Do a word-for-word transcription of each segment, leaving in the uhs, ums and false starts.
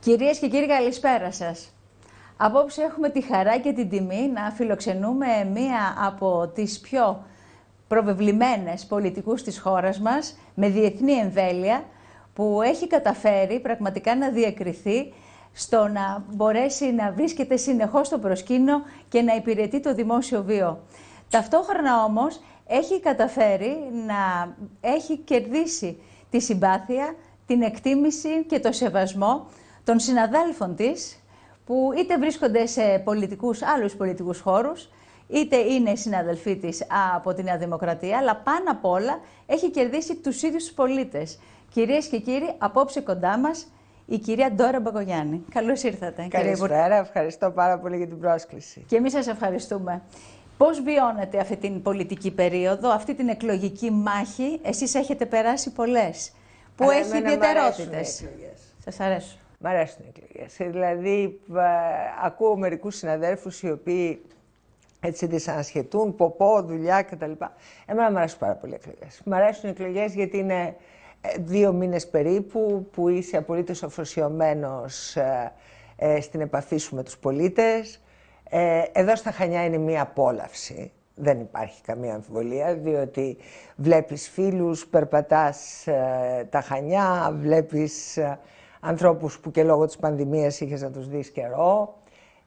Κυρίες και κύριοι, καλησπέρα σας. Απόψε έχουμε τη χαρά και την τιμή να φιλοξενούμε μία από τις πιο προβεβλημένες πολιτικούς της χώρας μας, με διεθνή εμβέλεια, που έχει καταφέρει πραγματικά να διακριθεί στο να μπορέσει να βρίσκεται συνεχώς στο προσκήνιο και να υπηρετεί το δημόσιο βίο. Ταυτόχρονα όμως έχει καταφέρει να έχει κερδίσει τη συμπάθεια, την εκτίμηση και το σεβασμό των συναδέλφων της, που είτε βρίσκονται σε πολιτικούς, άλλους πολιτικούς χώρους, είτε είναι συναδελφοί της από τη Νέα Δημοκρατία, αλλά πάνω απ' όλα έχει κερδίσει τους ίδιους τους πολίτες. Κυρίες και κύριοι, απόψε κοντά μας η κυρία Ντόρα Μπακογιάννη. Καλώς ήρθατε. Καλησπέρα, ευχαριστώ πάρα πολύ για την πρόσκληση. Και εμείς σας ευχαριστούμε. Πώς βιώνετε αυτή την πολιτική περίοδο, αυτή την εκλογική μάχη? Εσείς έχετε περάσει πολλές, που Αλλά έχει ιδιαιτερότητες. Σας αρέσουν? Μ' αρέσουν οι εκλογές. Δηλαδή, ακούω μερικούς συναδέλφους οι οποίοι έτσι δυσανασχετούν, ποπό, δουλειά κτλ. Εμένα μου αρέσουν πάρα πολύ οι εκλογές. Μ' αρέσουν οι εκλογές γιατί είναι δύο μήνες περίπου που είσαι απολύτως αφοσιωμένος ε, ε, στην επαφή σου με τους πολίτες. Ε, εδώ στα Χανιά είναι μία απόλαυση. Δεν υπάρχει καμία αμφιβολία, διότι βλέπεις φίλους, περπατάς ε, τα Χανιά, βλέπεις ε, ανθρώπους που και λόγω της πανδημίας είχες να τους δεις καιρό.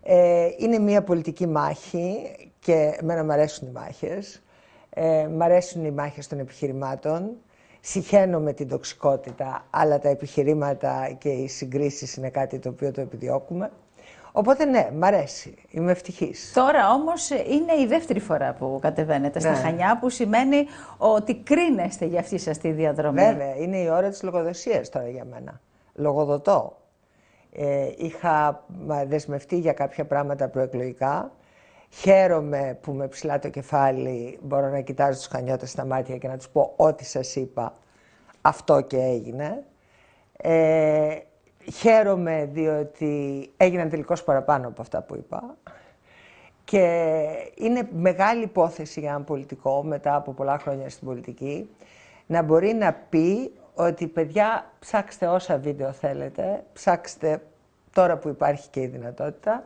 Ε, είναι μία πολιτική μάχη και εμένα μου αρέσουν οι μάχες. Ε, μ' αρέσουν οι μάχες των επιχειρημάτων. Συχαίνω με την τοξικότητα, αλλά τα επιχειρήματα και οι συγκρίσεις είναι κάτι το οποίο το επιδιώκουμε. Οπότε ναι, μ' αρέσει. Είμαι ευτυχής. Τώρα όμως είναι η δεύτερη φορά που κατεβαίνετε στα ναι. Χανιά, που σημαίνει ότι κρίνεστε για αυτή σας τη διαδρομή. Βέβαια, είναι η ώρα της λογοδοσίας τώρα για μένα. Λογοδοτώ. Ε, είχα δεσμευτεί για κάποια πράγματα προεκλογικά. Χαίρομαι που με ψηλά το κεφάλι μπορώ να κοιτάζω τους Χανιώτες στα μάτια και να τους πω ό,τι σας είπα, αυτό και έγινε. Ε, χαίρομαι διότι έγιναν τελικώς παραπάνω από αυτά που είπα. Και είναι μεγάλη υπόθεση για έναν πολιτικό, μετά από πολλά χρόνια στην πολιτική, να μπορεί να πει ότι παιδιά, ψάξτε όσα βίντεο θέλετε, ψάξτε τώρα που υπάρχει και η δυνατότητα,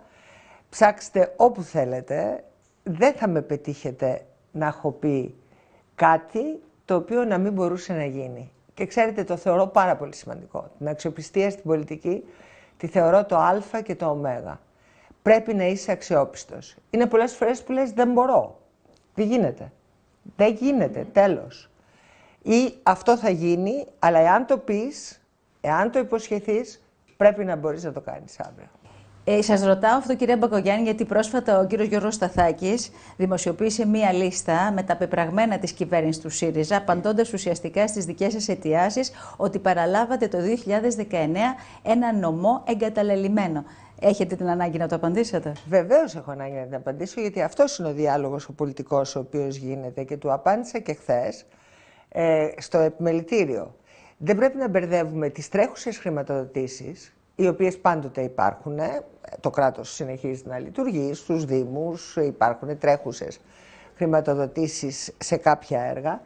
ψάξτε όπου θέλετε, δεν θα με πετύχετε να έχω πει κάτι το οποίο να μην μπορούσε να γίνει. Και ξέρετε, το θεωρώ πάρα πολύ σημαντικό. Την αξιοπιστία στην πολιτική τη θεωρώ το α και το ω. Πρέπει να είσαι αξιόπιστος. Είναι πολλές φορές που λες δεν μπορώ. Δεν γίνεται. Δεν γίνεται, τέλος. Ή αυτό θα γίνει, αλλά εάν το πεις, εάν το υποσχεθείς, πρέπει να μπορείς να το κάνεις αύριο. Ε, σας ρωτάω αυτό, κυρία Μπακογιάννη, γιατί πρόσφατα ο κύριος Γιώργος Σταθάκης δημοσιοποίησε μία λίστα με τα πεπραγμένα της κυβέρνησης του ΣΥΡΙΖΑ, απαντώντας ουσιαστικά στις δικές σας αιτιάσεις ότι παραλάβατε το δύο χιλιάδες δεκαεννέα ένα νομό εγκαταλελειμμένο. Έχετε την ανάγκη να το απαντήσετε? Βεβαίως έχω ανάγκη να την απαντήσω, γιατί αυτός είναι ο διάλογος ο πολιτικός ο οποίος γίνεται και του απάντησα και χθες ε, στο επιμελητήριο. Δεν πρέπει να μπερδεύουμε τις τρέχουσες χρηματοδοτήσεις, οι οποίες πάντοτε υπάρχουν, το κράτος συνεχίζει να λειτουργεί, στους δήμους υπάρχουν τρέχουσες χρηματοδοτήσεις σε κάποια έργα,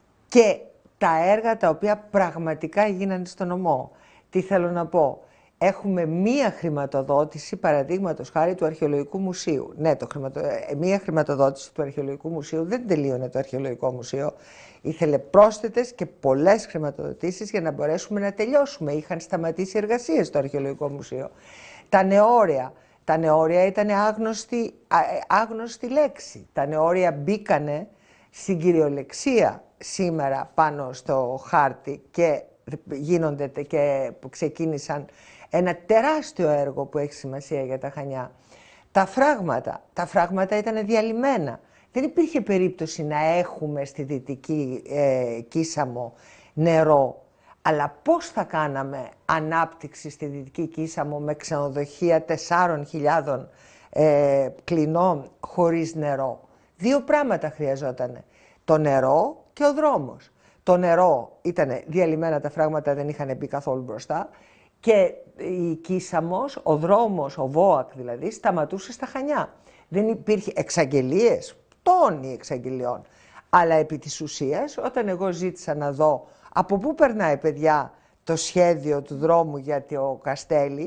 και τα έργα τα οποία πραγματικά γίνανε στο νομό. Τι θέλω να πω? Έχουμε μία χρηματοδότηση, παραδείγματος χάρη, του Αρχαιολογικού Μουσείου. Ναι, το χρηματο... μία χρηματοδότηση του Αρχαιολογικού Μουσείου δεν τελείωνε το Αρχαιολογικό Μουσείο. Ήθελε πρόσθετες και πολλές χρηματοδοτήσεις για να μπορέσουμε να τελειώσουμε. Είχαν σταματήσει εργασίες στο Αρχαιολογικό Μουσείο. Τα νεόρια. Τα νεόρια ήταν άγνωστη, άγνωστη λέξη. Τα νεόρια μπήκανε στην κυριολεξία σήμερα πάνω στο χάρτη και γίνονται και ξεκίνησαν ένα τεράστιο έργο που έχει σημασία για τα Χανιά. Τα φράγματα. Τα φράγματα ήταν διαλυμένα. Δεν υπήρχε περίπτωση να έχουμε στη Δυτική ε, Κίσαμο νερό. Αλλά πώς θα κάναμε ανάπτυξη στη Δυτική Κίσαμο με ξενοδοχεία τεσσάρων χιλιάδων ε, κλινών χωρίς νερό? Δύο πράγματα χρειαζόταν. Το νερό και ο δρόμος. Το νερό ήταν διαλυμένα, τα φράγματα δεν είχαν μπει καθόλου μπροστά, και η Κίσαμος, ο δρόμος, ο ΒΟΑΚ δηλαδή, σταματούσε στα Χανιά. Δεν υπήρχε εξαγγελίες, τόνοι εξαγγελιών. Αλλά επί της ουσίας, όταν εγώ ζήτησα να δω από πού περνάει, παιδιά, το σχέδιο του δρόμου για το Καστέλι,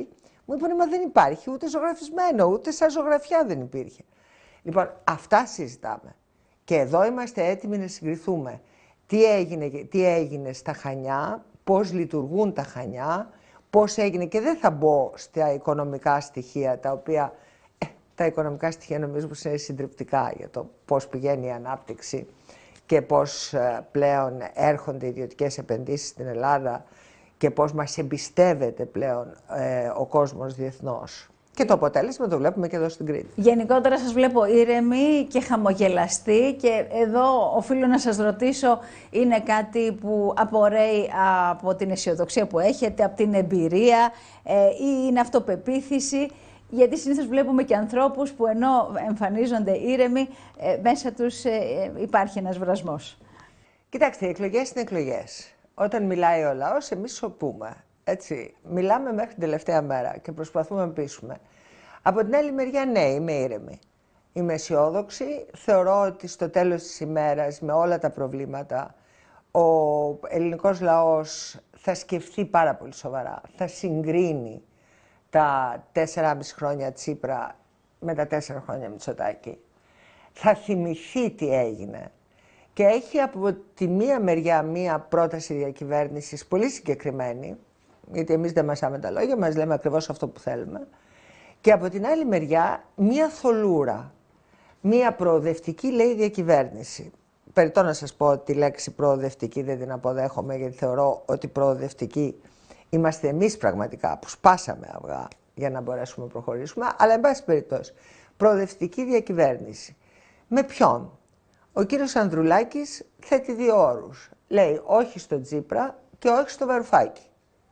Μου είπαν, μα δεν υπάρχει ούτε ζωγραφισμένο, ούτε σαν ζωγραφιά δεν υπήρχε. Λοιπόν, αυτά συζητάμε. Και εδώ είμαστε έτοιμοι να συγκριθούμε. Τι έγινε, τι έγινε στα Χανιά, πώς λειτουργούν τα Χανιά, πώς έγινε, και δεν θα μπω στα οικονομικά στοιχεία, τα οποία, ε, τα οικονομικά στοιχεία νομίζω πως είναι συντριπτικά για το πώς πηγαίνει η ανάπτυξη και πώς ε, πλέον έρχονται ιδιωτικές επενδύσεις στην Ελλάδα και πώς μας εμπιστεύεται πλέον ε, ο κόσμος διεθνώς. Και το αποτέλεσμα το βλέπουμε και εδώ στην Κρήτη. Γενικότερα σας βλέπω ήρεμη και χαμογελαστή, και εδώ οφείλω να σας ρωτήσω, είναι κάτι που απορρέει από την αισιοδοξία που έχετε, από την εμπειρία, ε, ή είναι αυτοπεποίθηση? Γιατί συνήθως βλέπουμε και ανθρώπους που ενώ εμφανίζονται ήρεμοι, ε, μέσα τους ε, υπάρχει ένας βρασμός. Κοιτάξτε, οι εκλογές είναι εκλογές. Όταν μιλάει ο λαός, εμείς σωπούμε. Έτσι, μιλάμε μέχρι την τελευταία μέρα και προσπαθούμε να πείσουμε. Από την άλλη μεριά, ναι, είμαι ήρεμη. Είμαι αισιόδοξη. Θεωρώ ότι στο τέλος της ημέρας, με όλα τα προβλήματα, ο ελληνικός λαός θα σκεφτεί πάρα πολύ σοβαρά. Θα συγκρίνει τα τέσσερα και μισό χρόνια Τσίπρα με τα τέσσερα χρόνια Μητσοτάκη. Θα θυμηθεί τι έγινε. Και έχει από τη μία μεριά μία πρόταση διακυβέρνησης πολύ συγκεκριμένη, γιατί εμείς δεν μασάμε τα λόγια, μας λέμε ακριβώς αυτό που θέλουμε. Και από την άλλη μεριά, μία θολούρα, μία προοδευτική, λέει, διακυβέρνηση. Περιττό να σας πω ότι τη λέξη προοδευτική δεν την αποδέχομαι, γιατί θεωρώ ότι προοδευτικοί είμαστε εμείς πραγματικά, που σπάσαμε αυγά για να μπορέσουμε να προχωρήσουμε, αλλά εν πάση περιπτώσει, προοδευτική διακυβέρνηση. Με ποιον? Ο κύριος Ανδρουλάκης θέτει δύο όρους. Λέει όχι στον Τσίπρα και όχι στο Βαρουφάκη.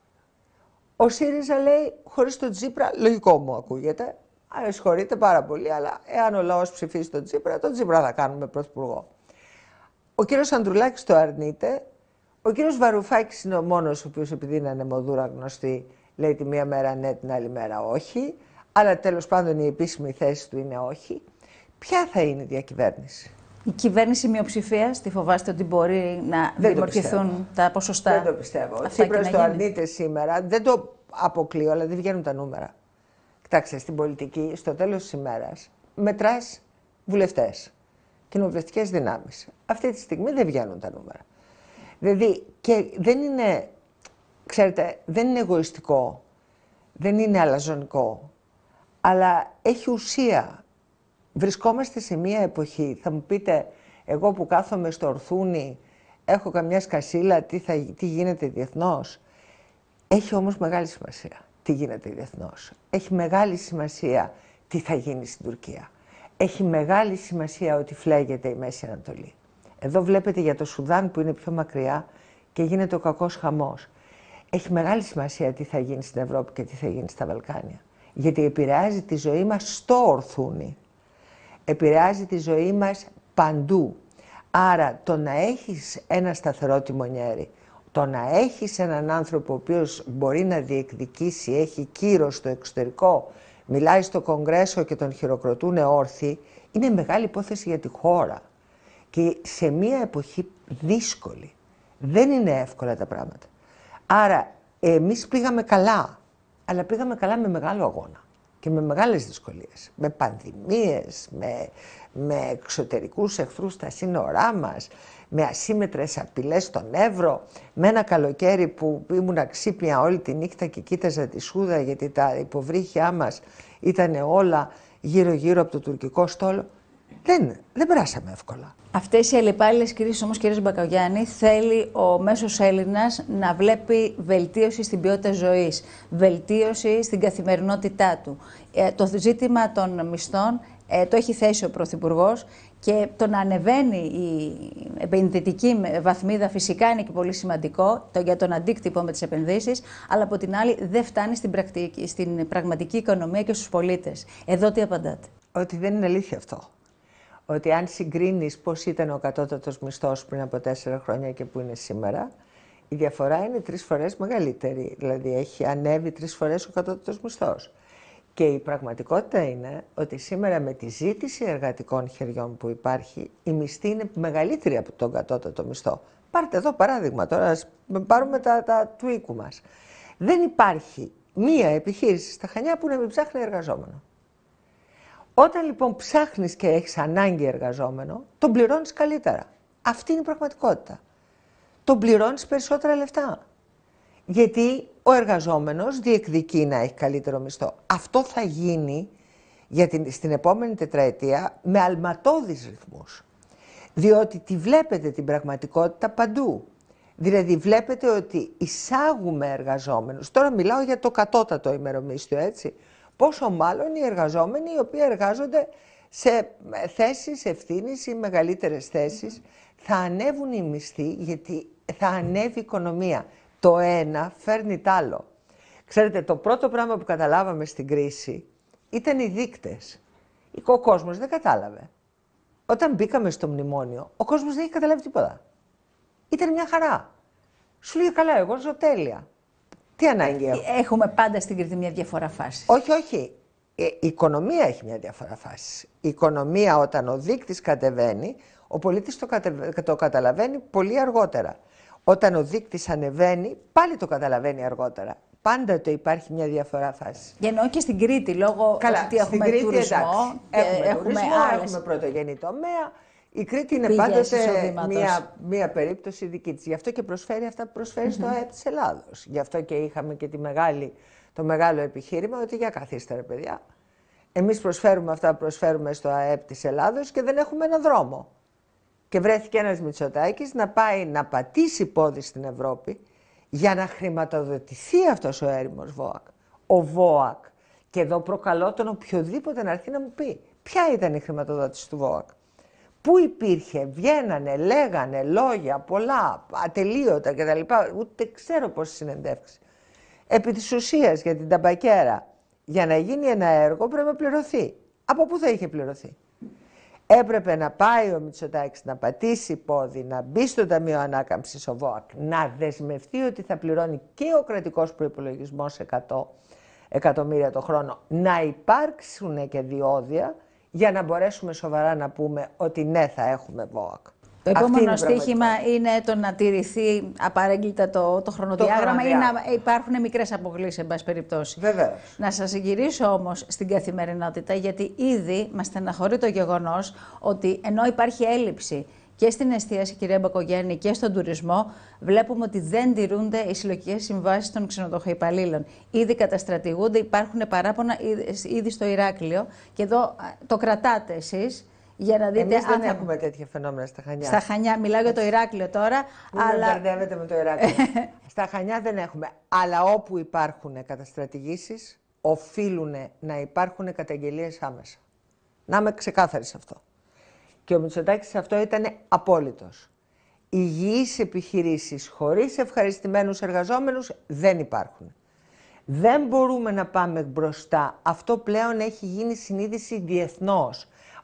Ο ΣΥΡΙΖΑ λέει χωρίς τον Τσίπρα, λογικό μου ακούγεται, αλλά συγχωρείτε πάρα πολύ, αλλά εάν ο λαός ψηφίσει τον Τσίπρα, τον Τσίπρα θα κάνουμε πρωθυπουργό. Ο κύριος Ανδρουλάκης το αρνείται. Ο κύριος Βαρουφάκης είναι ο μόνος ο οποίος, επειδή είναι ανεμοδούρα γνωστή, λέει τη μία μέρα ναι, την άλλη μέρα όχι. Αλλά τέλος πάντων η επίσημη θέση του είναι όχι. Ποια θα είναι η διακυβέρνηση? Η κυβέρνηση μειοψηφίας, τη φοβάστε ότι μπορεί να δημιουργηθούν τα ποσοστά? Δεν το πιστεύω. Ο Τσίπρας το αρνείται σήμερα. Δεν το αποκλείω, αλλά δεν βγαίνουν τα νούμερα. Κοιτάξτε, στην πολιτική, στο τέλος της ημέρας, μετράς βουλευτές, κοινοβουλευτικές δυνάμεις. Αυτή τη στιγμή δεν βγαίνουν τα νούμερα. Δηλαδή, και δεν είναι, ξέρετε, δεν είναι εγωιστικό, δεν είναι αλαζονικό, αλλά έχει ουσία. Βρισκόμαστε σε μία εποχή, θα μου πείτε, εγώ που κάθομαι στο Ορθούνι, έχω καμιά σκασίλα, τι, θα, τι γίνεται διεθνώς. Έχει όμως μεγάλη σημασία τι γίνεται διεθνώς. Έχει μεγάλη σημασία τι θα γίνει στην Τουρκία. Έχει μεγάλη σημασία ότι φλέγεται η Μέση Ανατολή. Εδώ βλέπετε για το Σουδάν που είναι πιο μακριά και γίνεται ο κακός χαμός. Έχει μεγάλη σημασία τι θα γίνει στην Ευρώπη και τι θα γίνει στα Βαλκάνια. Γιατί επηρεάζει τη ζωή μας στο Ορθούνι. Επηρεάζει τη ζωή μας παντού. Άρα το να έχεις ένα σταθερό τιμονιέρι, το να έχεις έναν άνθρωπο ο οποίος μπορεί να διεκδικήσει, έχει κύρος στο εξωτερικό, μιλάει στο Κογκρέσο και τον χειροκροτούν όρθιοι, είναι μεγάλη υπόθεση για τη χώρα. Και σε μια εποχή δύσκολη. Δεν είναι εύκολα τα πράγματα. Άρα εμείς πήγαμε καλά, αλλά πήγαμε καλά με μεγάλο αγώνα και με μεγάλες δυσκολίες, με πανδημίες, με, με εξωτερικούς εχθρούς στα σύνορά μας, με ασύμμετρες απειλές στον Εύρο, με ένα καλοκαίρι που ήμουν ξύπνια όλη τη νύχτα και κοίταζα τη Σούδα γιατί τα υποβρύχια μας ήταν όλα γύρω-γύρω από το τουρκικό στόλο. Δεν, δεν περάσαμε εύκολα. Αυτές οι αλλεπάλληλες κρίσεις όμως, κύριε Μπακογιάννη, θέλει ο μέσος Έλληνας να βλέπει βελτίωση στην ποιότητα ζωής, βελτίωση στην καθημερινότητά του. Ε, το ζήτημα των μισθών ε, το έχει θέσει ο Πρωθυπουργός, και το να ανεβαίνει η επενδυτική βαθμίδα φυσικά είναι και πολύ σημαντικό το, για τον αντίκτυπο με τις επενδύσεις, αλλά από την άλλη δεν φτάνει στην, πρακτική, στην πραγματική οικονομία και στους πολίτες. Εδώ τι απαντάτε? Ότι δεν είναι αλήθεια αυτό. Ότι αν συγκρίνεις πώς ήταν ο κατώτατος μισθός πριν από τέσσερα χρόνια και που είναι σήμερα, η διαφορά είναι τρεις φορές μεγαλύτερη. Δηλαδή έχει ανέβει τρεις φορές ο κατώτατος μισθός. Και η πραγματικότητα είναι ότι σήμερα με τη ζήτηση εργατικών χεριών που υπάρχει, η μισθή είναι μεγαλύτερη από τον κατώτατο μισθό. Πάρτε εδώ παράδειγμα τώρα, ας πάρουμε τα, τα του οίκου μας. Δεν υπάρχει μία επιχείρηση στα Χανιά που να μην ψάχνει εργαζόμενο. Όταν λοιπόν ψάχνεις και έχεις ανάγκη εργαζόμενο, τον πληρώνεις καλύτερα. Αυτή είναι η πραγματικότητα. Τον πληρώνεις περισσότερα λεφτά. Γιατί ο εργαζόμενος διεκδικεί να έχει καλύτερο μισθό. Αυτό θα γίνει για την, στην επόμενη τετραετία με αλματώδεις ρυθμούς. Διότι τη βλέπετε την πραγματικότητα παντού. Δηλαδή βλέπετε ότι εισάγουμε εργαζόμενους. Τώρα μιλάω για το κατώτατο ημερομίσθιο, έτσι. Πόσο μάλλον οι εργαζόμενοι οι οποίοι εργάζονται σε θέσεις ευθύνης ή μεγαλύτερες θέσεις, θα ανέβουν οι μισθοί γιατί θα ανέβει η οικονομία. Το ένα φέρνει τ' άλλο. Ξέρετε, το πρώτο πράγμα που καταλάβαμε στην κρίση ήταν οι δείκτες. Ο κόσμος δεν κατάλαβε. Όταν μπήκαμε στο μνημόνιο, ο κόσμος δεν είχε καταλάβει τίποτα. Ήταν μια χαρά. Σου λέει καλά, εγώ ζω τέλεια. Τι ανάγκη έχω. Έχουμε πάντα στην Κρήτη μια διαφορά φάσης. Όχι, όχι. Η οικονομία έχει μια διαφορά φάσης. Η οικονομία όταν ο δείκτης κατεβαίνει, ο πολίτης το, κατε... το καταλαβαίνει πολύ αργότερα. Όταν ο δείκτης ανεβαίνει, πάλι το καταλαβαίνει αργότερα. Πάντα το υπάρχει μια διαφορά φάση. Για εννοώ και στην Κρήτη, λόγω Καλά, ότι έχουμε Κρήτη, τουρισμό. Έχουμε, έχουμε τουρισμό, άλλες... έχουμε πρωτογενή τομέα. Η Κρήτη είναι πάντοτε μια, μια περίπτωση δική της. Γι' αυτό και προσφέρει αυτά που προσφέρει mm-hmm. στο ΑΕΠ της Ελλάδος. Γι' αυτό και είχαμε και τη μεγάλη, το μεγάλο επιχείρημα ότι για καθίστε ρε παιδιά. Εμείς προσφέρουμε αυτά που προσφέρουμε στο ΑΕΠ της Ελλάδος και δεν έχουμε έναν δρόμο. Και βρέθηκε ένας Μητσοτάκης να πάει να πατήσει πόδι στην Ευρώπη για να χρηματοδοτηθεί αυτός ο έρημος ΒΟΑΚ. Ο ΒΟΑΚ. Και εδώ προκαλώ τον οποιοδήποτε να έρθει να μου πει ποια ήταν η χρηματοδότηση του ΒΟΑΚ. Πού υπήρχε, βγαίνανε, λέγανε λόγια πολλά, ατελείωτα κτλ. Ούτε ξέρω πόσες συνεντεύξεις. Επί της ουσίας για την ταμπακέρα, για να γίνει ένα έργο πρέπει να πληρωθεί. Από πού θα είχε πληρωθεί? Έπρεπε να πάει ο Μητσοτάκης να πατήσει πόδι, να μπει στο Ταμείο Ανάκαμψης ο ΒΟΑΚ, να δεσμευτεί ότι θα πληρώνει και ο κρατικός προϋπολογισμός εκατό εκατομμύρια το χρόνο, να υπάρξουν και διόδια για να μπορέσουμε σοβαρά να πούμε ότι ναι, θα έχουμε ΒΟΑΚ. Το επόμενο στοίχημα είναι το να τηρηθεί απαρέγκλιτα το, το χρονοδιάγραμμα ή να υπάρχουν μικρές αποκλήσεις, εν πάση περιπτώσει. Βεβαίως. Να σας γυρίσω όμως στην καθημερινότητα, γιατί ήδη μας στεναχωρεί το γεγονός ότι ενώ υπάρχει έλλειψη και στην εστίαση, κυρία Μπακογιάννη, και στον τουρισμό, βλέπουμε ότι δεν τηρούνται οι συλλογικές συμβάσεις των ξενοδοχοϊπαλλήλων. Ήδη καταστρατηγούνται, υπάρχουν παράπονα ήδη στο Ηράκλειο και εδώ το κρατάτε εσείς. Για να δείτε. Εμείς δεν θα... έχουμε τέτοια φαινόμενα στα Χανιά. Στα Χανιά, μιλάω για το Ηράκλειο τώρα. Μην αλλά... με μπερδεύετε με το Ηράκλειο. Στα Χανιά δεν έχουμε. Αλλά όπου υπάρχουν καταστρατηγήσεις, οφείλουν να υπάρχουν καταγγελίες άμεσα. Να είμαι ξεκάθαρη σε αυτό. Και ο Μητσοτάκης αυτό ήταν απόλυτος. Υγιείς επιχειρήσεις χωρίς ευχαριστημένους εργαζόμενους δεν υπάρχουν. Δεν μπορούμε να πάμε μπροστά. Αυτό πλέον έχει γίνει συνείδηση διεθνώς.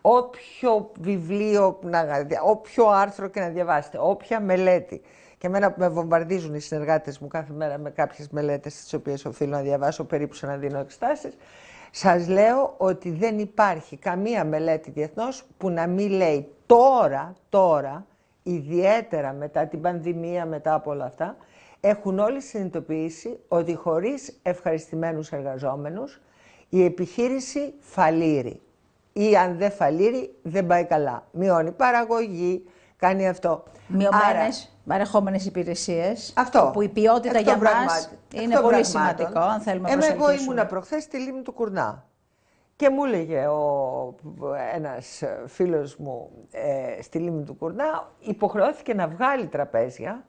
Όποιο βιβλίο, όποιο άρθρο και να διαβάσετε, όποια μελέτη. Και εμένα που με βομβαρδίζουν οι συνεργάτες μου κάθε μέρα με κάποιες μελέτες τις οποίες οφείλω να διαβάσω περίπου σαν να δίνω εξετάσεις, σας λέω ότι δεν υπάρχει καμία μελέτη διεθνώς που να μην λέει τώρα, τώρα, ιδιαίτερα μετά την πανδημία, μετά από όλα αυτά, έχουν όλοι συνειδητοποιήσει ότι χωρίς ευχαριστημένους εργαζόμενους η επιχείρηση φαλήρει. Ή αν δεν φαλήρει, δεν πάει καλά. Μειώνει παραγωγή, κάνει αυτό. Μειωμένες παρεχόμενες υπηρεσίες, αυτό, που η ποιότητα για μας είναι πολύ σημαντικό, αν θέλουμε να προσελκύσουμε. Εγώ ήμουνα προχθές στη λίμνη του Κουρνά και μου έλεγε ο, ένας φίλος μου ε, στη λίμνη του Κουρνά, υποχρεώθηκε να βγάλει τραπέζια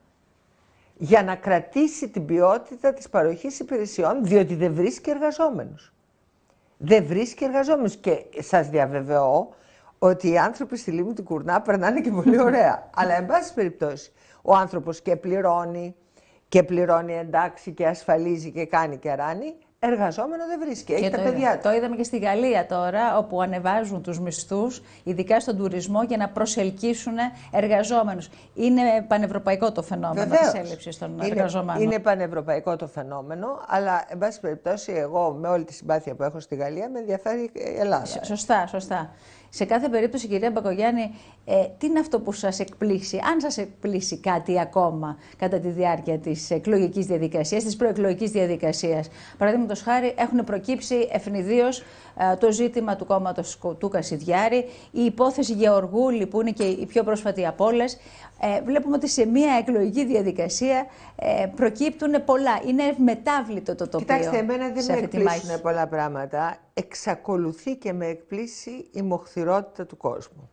για να κρατήσει την ποιότητα της παροχής υπηρεσιών, διότι δεν βρίσκει εργαζόμενους. Δεν βρίσκει εργαζόμενους και σας διαβεβαιώ ότι οι άνθρωποι στη λίμνη του Κουρνά περνάνε και πολύ ωραία. Αλλά, εν πάση περιπτώσει, ο άνθρωπος και πληρώνει, και πληρώνει εντάξει και ασφαλίζει και κάνει και ράνει, εργαζόμενο δεν βρίσκει. Έχει τα παιδιά του. Το είδαμε και στη Γαλλία τώρα, όπου ανεβάζουν τους μισθούς, ειδικά στον τουρισμό, για να προσελκύσουν εργαζόμενους. Είναι πανευρωπαϊκό το φαινόμενο της έλλειψης των είναι, εργαζομένων. Είναι πανευρωπαϊκό το φαινόμενο, αλλά, εν πάση περιπτώσει, εγώ με όλη τη συμπάθεια που έχω στη Γαλλία, με ενδιαφέρει η Ελλάδα. Σωστά, σωστά. Σε κάθε περίπτωση, κυρία Μπακογιάννη, ε, τι είναι αυτό που σας εκπλήσει, αν σας εκπλήσει κάτι ακόμα κατά τη διάρκεια της εκλογικής διαδικασίας, της προεκλογικής διαδικασίας. Παραδείγματος χάρη, έχουν προκύψει ευνηδίως ε, το ζήτημα του κόμματος του Κασιδιάρη, η υπόθεση Γεωργούλη, που είναι και η πιο πρόσφατη από όλες. Ε, βλέπουμε ότι σε μια εκλογική διαδικασία ε, προκύπτουν πολλά. Είναι ευμετάβλητο το τοπίο. Κοιτάξτε, εμένα δεν με εκπλήσουν πολλά πράγματα. Εξακολουθεί και με εκπλήσει η μοχθηρότητα του κόσμου.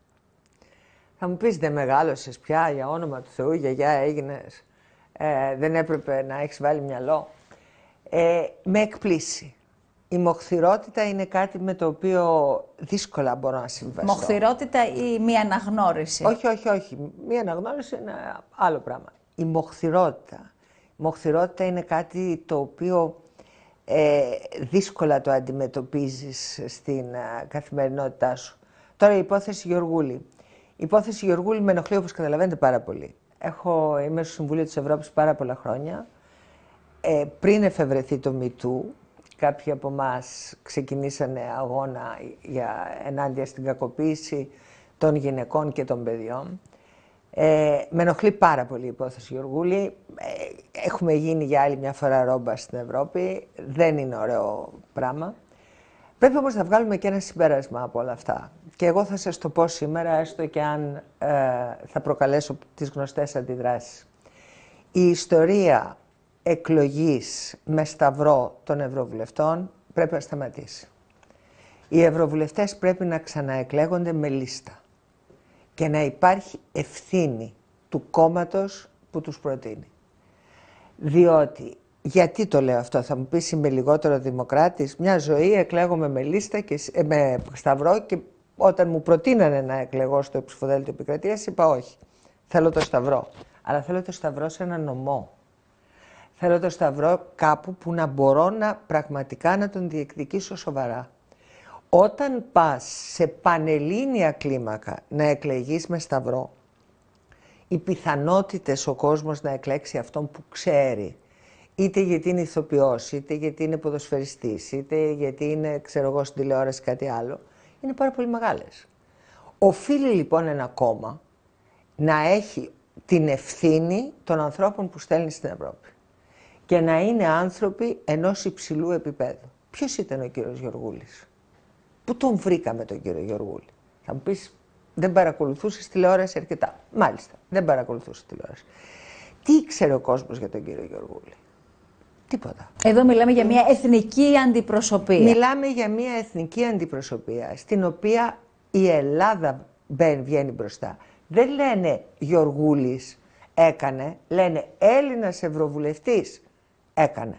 Θα μου πεις, δεν μεγάλωσες πια, για όνομα του Θεού, γιαγιά έγινες, ε, δεν έπρεπε να έχεις βάλει μυαλό. Ε, με εκπλήσει. Η μοχθηρότητα είναι κάτι με το οποίο δύσκολα μπορώ να συμβαστώ. Μοχθηρότητα ή μία αναγνώριση? Όχι, όχι, όχι. Μία αναγνώριση είναι άλλο πράγμα. Η μοχθηρότητα. Η μοχθηρότητα είναι κάτι το οποίο ε, δύσκολα το αντιμετωπίζεις στην α, καθημερινότητά σου. Τώρα η υπόθεση Γεωργούλη. Η υπόθεση Γεωργούλη με ενοχλεί, όπως καταλαβαίνετε, πάρα πολύ. Έχω, είμαι στο Συμβούλιο της Ευρώπης πάρα πολλά χρόνια. Ε, πριν εφευρεθεί το MeToo, κάποιοι από εμάς ξεκινήσανε αγώνα για ενάντια στην κακοποίηση των γυναικών και των παιδιών. Ε, με ενοχλεί πάρα πολύ η υπόθεση Γεωργούλη. Ε, έχουμε γίνει για άλλη μια φορά ρόμπα στην Ευρώπη. Δεν είναι ωραίο πράγμα. Πρέπει όμως να βγάλουμε και ένα συμπέρασμα από όλα αυτά. Και εγώ θα σας το πω σήμερα, έστω και αν ε, θα προκαλέσω τις γνωστές αντιδράσεις. Η ιστορία εκλογής με σταυρό των ευρωβουλευτών πρέπει να σταματήσει. Οι ευρωβουλευτές πρέπει να ξαναεκλέγονται με λίστα και να υπάρχει ευθύνη του κόμματος που τους προτείνει. Διότι, γιατί το λέω αυτό, θα μου πεις, είμαι λιγότερο δημοκράτης, μια ζωή εκλέγομαι με λίστα και ε, με σταυρό και όταν μου προτείνανε να εκλεγώ στο ψηφοδέλτιο επικρατείας είπα όχι, θέλω το σταυρό, αλλά θέλω το σταυρό σε ένα νομό. Θέλω το σταυρό κάπου που να μπορώ να πραγματικά να τον διεκδικήσω σοβαρά. Όταν πας σε πανελλήνια κλίμακα να εκλεγείς με σταυρό, οι πιθανότητες ο κόσμος να εκλέξει αυτόν που ξέρει, είτε γιατί είναι ηθοποιός, είτε γιατί είναι ποδοσφαιριστής, είτε γιατί είναι, ξέρω εγώ, στην τηλεόραση κάτι άλλο, είναι πάρα πολύ μεγάλες. Οφείλει λοιπόν ένα κόμμα να έχει την ευθύνη των ανθρώπων που στέλνει στην Ευρώπη και να είναι άνθρωποι ενός υψηλού επίπεδου. Ποιος ήταν ο κύριος Γεωργούλης? Πού τον βρήκαμε τον κύριο Γεωργούλη? Θα μου πεις, δεν παρακολουθούσες τηλεόραση αρκετά. Μάλιστα, δεν παρακολουθούσε τηλεόραση. Τι ήξερε ο κόσμος για τον κύριο Γεωργούλη? Τίποτα. Εδώ μιλάμε για μια εθνική αντιπροσωπεία. Μιλάμε για μια εθνική αντιπροσωπεία, στην οποία η Ελλάδα βγαίνει μπροστά. Δεν λένε Γεωργούλης έκανε, λένε Έλληνας Ευρωβουλευτής έκανε.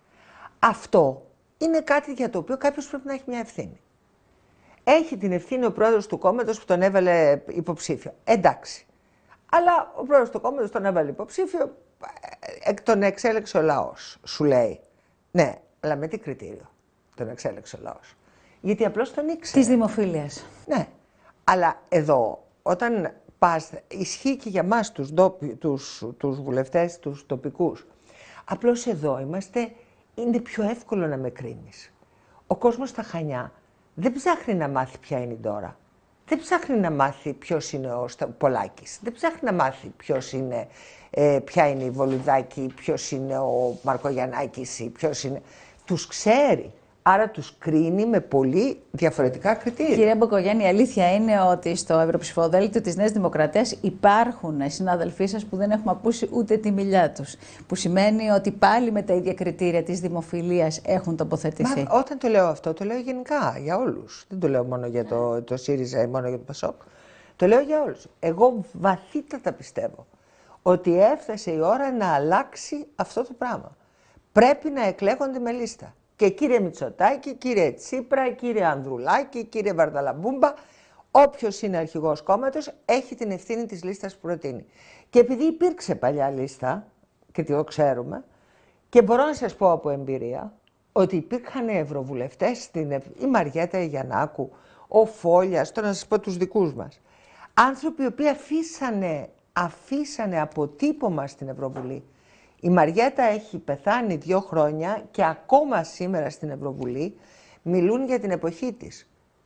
Αυτό είναι κάτι για το οποίο κάποιος πρέπει να έχει μια ευθύνη. Έχει την ευθύνη ο πρόεδρος του κόμματος που τον έβαλε υποψήφιο. Εντάξει. Αλλά ο πρόεδρος του κόμματος τον έβαλε υποψήφιο, τον εξέλεξε ο λαός, σου λέει. Ναι, αλλά με τι κριτήριο τον εξέλεξε ο λαός? Γιατί απλώς τον ήξερε. Της δημοφιλίας. Ναι. Αλλά εδώ, όταν πας, ισχύει και για μας τους, ντόπι, τους, τους βουλευτές, τους τοπικούς. Απλώς εδώ είμαστε, είναι πιο εύκολο να με κρίνεις. Ο κόσμος στα Χανιά δεν ψάχνει να μάθει ποια είναι η Ντόρα. Δεν ψάχνει να μάθει ποιος είναι ο Πολάκης. Δεν ψάχνει να μάθει ποιος είναι, ε, ποια είναι η Βολουδάκη, ποιος είναι ο Μαρκογιαννάκης ή ποιος είναι. Τους ξέρει. Άρα τους κρίνει με πολύ διαφορετικά κριτήρια. Κυρία Μπακογιάννη, η αλήθεια είναι ότι στο ευρωψηφοδέλτιο της Νέας Δημοκρατίας υπάρχουν συνάδελφοί σας που δεν έχουμε ακούσει ούτε τη μιλιά τους. Που σημαίνει ότι πάλι με τα ίδια κριτήρια της δημοφιλίας έχουν τοποθετηθεί. Μα όταν το λέω αυτό, το λέω γενικά για όλους. Δεν το λέω μόνο για το, το ΣΥΡΙΖΑ ή μόνο για το ΠΑΣΟΚ. Το λέω για όλους. Εγώ βαθύτατα πιστεύω ότι έφτασε η ώρα να αλλάξει αυτό το πράγμα. Πρέπει να εκλέγονται με λίστα. Και κύριε Μητσοτάκη, κύριε Τσίπρα, κύριε Ανδρουλάκη, κύριε Βαρδαλαμπούμπα, όποιος είναι αρχηγός κόμματος έχει την ευθύνη της λίστας που προτείνει. Και επειδή υπήρξε παλιά λίστα, και το ξέρουμε, και μπορώ να σας πω από εμπειρία, ότι υπήρχαν ευρωβουλευτές, η Μαριέτα Γιαννάκου, ο Φόλιας, τώρα να σας πω τους δικούς μας, άνθρωποι οι οποίοι αφήσανε, αφήσανε αποτύπωμα στην Ευρωβουλή. Η Μαριέτα έχει πεθάνει δύο χρόνια και ακόμα σήμερα στην Ευρωβουλή μιλούν για την εποχή της.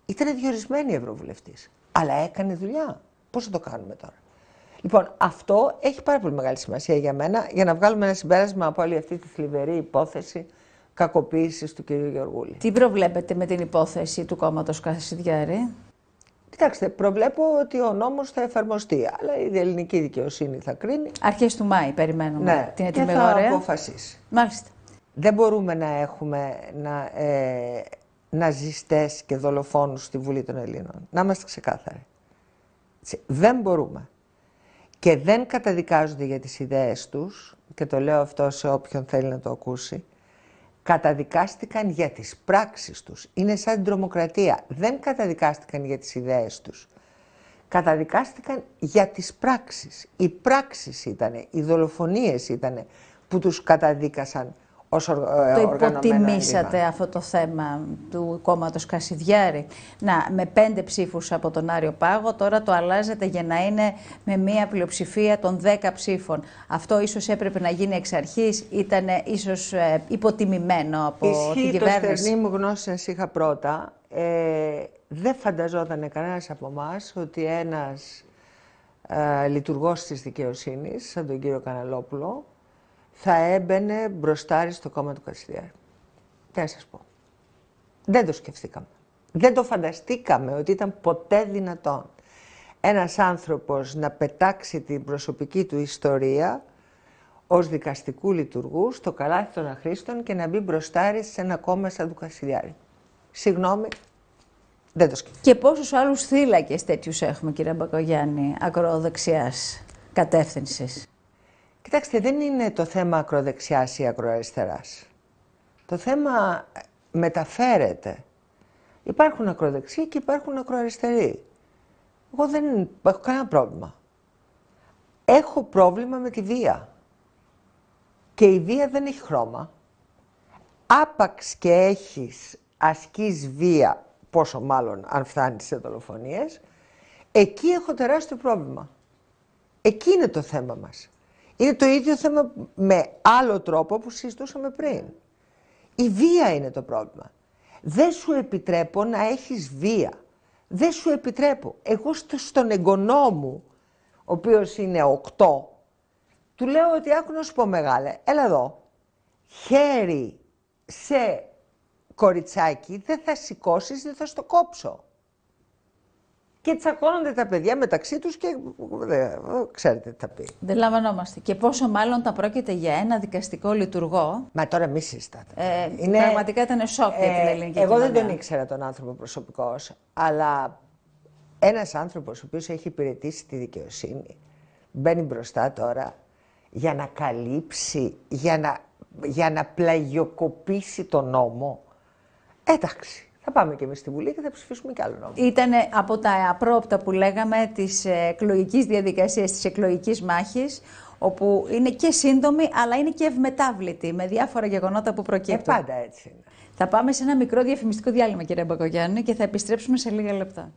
Ήταν διορισμένη ευρωβουλευτής, αλλά έκανε δουλειά. Πώς θα το κάνουμε τώρα? Λοιπόν, αυτό έχει πάρα πολύ μεγάλη σημασία για μένα, για να βγάλουμε ένα συμπέρασμα από όλη αυτή τη θλιβερή υπόθεση κακοποίησης του κ. Γεωργούλη. Τι προβλέπετε με την υπόθεση του κόμματος Κασιδιάρη? Κοιτάξτε, προβλέπω ότι ο νόμος θα εφαρμοστεί, αλλά η ελληνική δικαιοσύνη θα κρίνει. Αρχές του Μάη περιμένουμε, ναι, την και έτοιμη θα ώρα. αποφασίσει. Μάλιστα. Δεν μπορούμε να έχουμε να, ε, ναζιστές και δολοφόνους στη Βουλή των Ελλήνων. Να είμαστε ξεκάθαροι. Δεν μπορούμε. Και δεν καταδικάζονται για τις ιδέες τους, και το λέω αυτό σε όποιον θέλει να το ακούσει, καταδικάστηκαν για τις πράξεις τους. Είναι σαν την τρομοκρατία. Δεν καταδικάστηκαν για τις ιδέες τους. Καταδικάστηκαν για τις πράξεις. Οι πράξεις ήτανε, οι δολοφονίες ήτανε που τους καταδίκασαν ως οργ... Το υποτιμήσατε έγκλημα. Αυτό το θέμα του κόμματος Κασιδιάρη. Να, με πέντε ψήφους από τον Άριο Πάγο, τώρα το αλλάζετε για να είναι με μία πλειοψηφία των δέκα ψήφων. Αυτό ίσως έπρεπε να γίνει εξ αρχής, ήταν ίσως ε, υποτιμημένο από Ισχύει την κυβέρνηση. Το στερνή μου γνώση σας είχα πρώτα. Ε, δεν φανταζόταν κανένας από εμάς ότι ένας ε, λειτουργός της δικαιοσύνης, σαν τον κύριο Καναλόπουλο, θα έμπαινε μπροστάρι στο κόμμα του Κασιδιάρη. Τι να σας πω. Δεν το σκεφτήκαμε. Δεν το φανταστήκαμε ότι ήταν ποτέ δυνατόν ένας άνθρωπος να πετάξει την προσωπική του ιστορία ως δικαστικού λειτουργού στο καλάθι των αχρήστων και να μπει μπροστάρι σε ένα κόμμα σαν του Κασιδιάρη. Συγγνώμη, δεν το σκεφτήκαμε. Και πόσους άλλους θύλακες τέτοιους έχουμε, κύριε Μπακογιάννη, ακροδεξιάς κατεύθυνσης? Κοιτάξτε, δεν είναι το θέμα ακροδεξιάς ή ακροαριστεράς. Το θέμα μεταφέρεται. Υπάρχουν ακροδεξιοί και υπάρχουν ακροαριστεροί. Εγώ δεν έχω κανένα πρόβλημα. Έχω πρόβλημα με τη βία. Και η βία δεν έχει χρώμα. Άπαξ και έχεις ασκείς βία, πόσο μάλλον αν φτάνει σε δολοφονίες, εκεί έχω τεράστιο πρόβλημα. Εκεί είναι το θέμα μας. Είναι το ίδιο θέμα με άλλο τρόπο που συζητούσαμε πριν. Η βία είναι το πρόβλημα. Δεν σου επιτρέπω να έχεις βία. Δεν σου επιτρέπω. Εγώ στον εγγονό μου, ο οποίος είναι οκτώ, του λέω ότι άκου να σου πω μεγάλε, έλα εδώ, χέρι σε κοριτσάκι δεν θα σηκώσεις, δεν θα στο κόψω. Και τσακώνονται τα παιδιά μεταξύ τους και δεν ξέρετε τι θα πει. Δεν λαμβανόμαστε. Και πόσο μάλλον τα πρόκειται για ένα δικαστικό λειτουργό. Μα τώρα μη συζητάτε. Ε, είναι, πραγματικά ήταν σοκ για την ελληνική ε, Εγώ κοινωνία. δεν τον ήξερα τον άνθρωπο προσωπικώς, αλλά ένας άνθρωπος ο οποίος έχει υπηρετήσει τη δικαιοσύνη μπαίνει μπροστά τώρα για να καλύψει, για να, για να πλαγιοκοπήσει τον νόμο. Εντάξει. Θα πάμε και εμείς στη Βουλή και θα ψηφίσουμε κι άλλο νόμο. Ήταν από τα απρόοπτα που λέγαμε της εκλογικής διαδικασίας, της εκλογικής μάχης, όπου είναι και σύντομη, αλλά είναι και ευμετάβλητη, με διάφορα γεγονότα που προκύπτουν. Ε, πάντα έτσι είναι. Θα πάμε σε ένα μικρό διαφημιστικό διάλειμμα, κύριε Μπακογιάννη, και θα επιστρέψουμε σε λίγα λεπτά.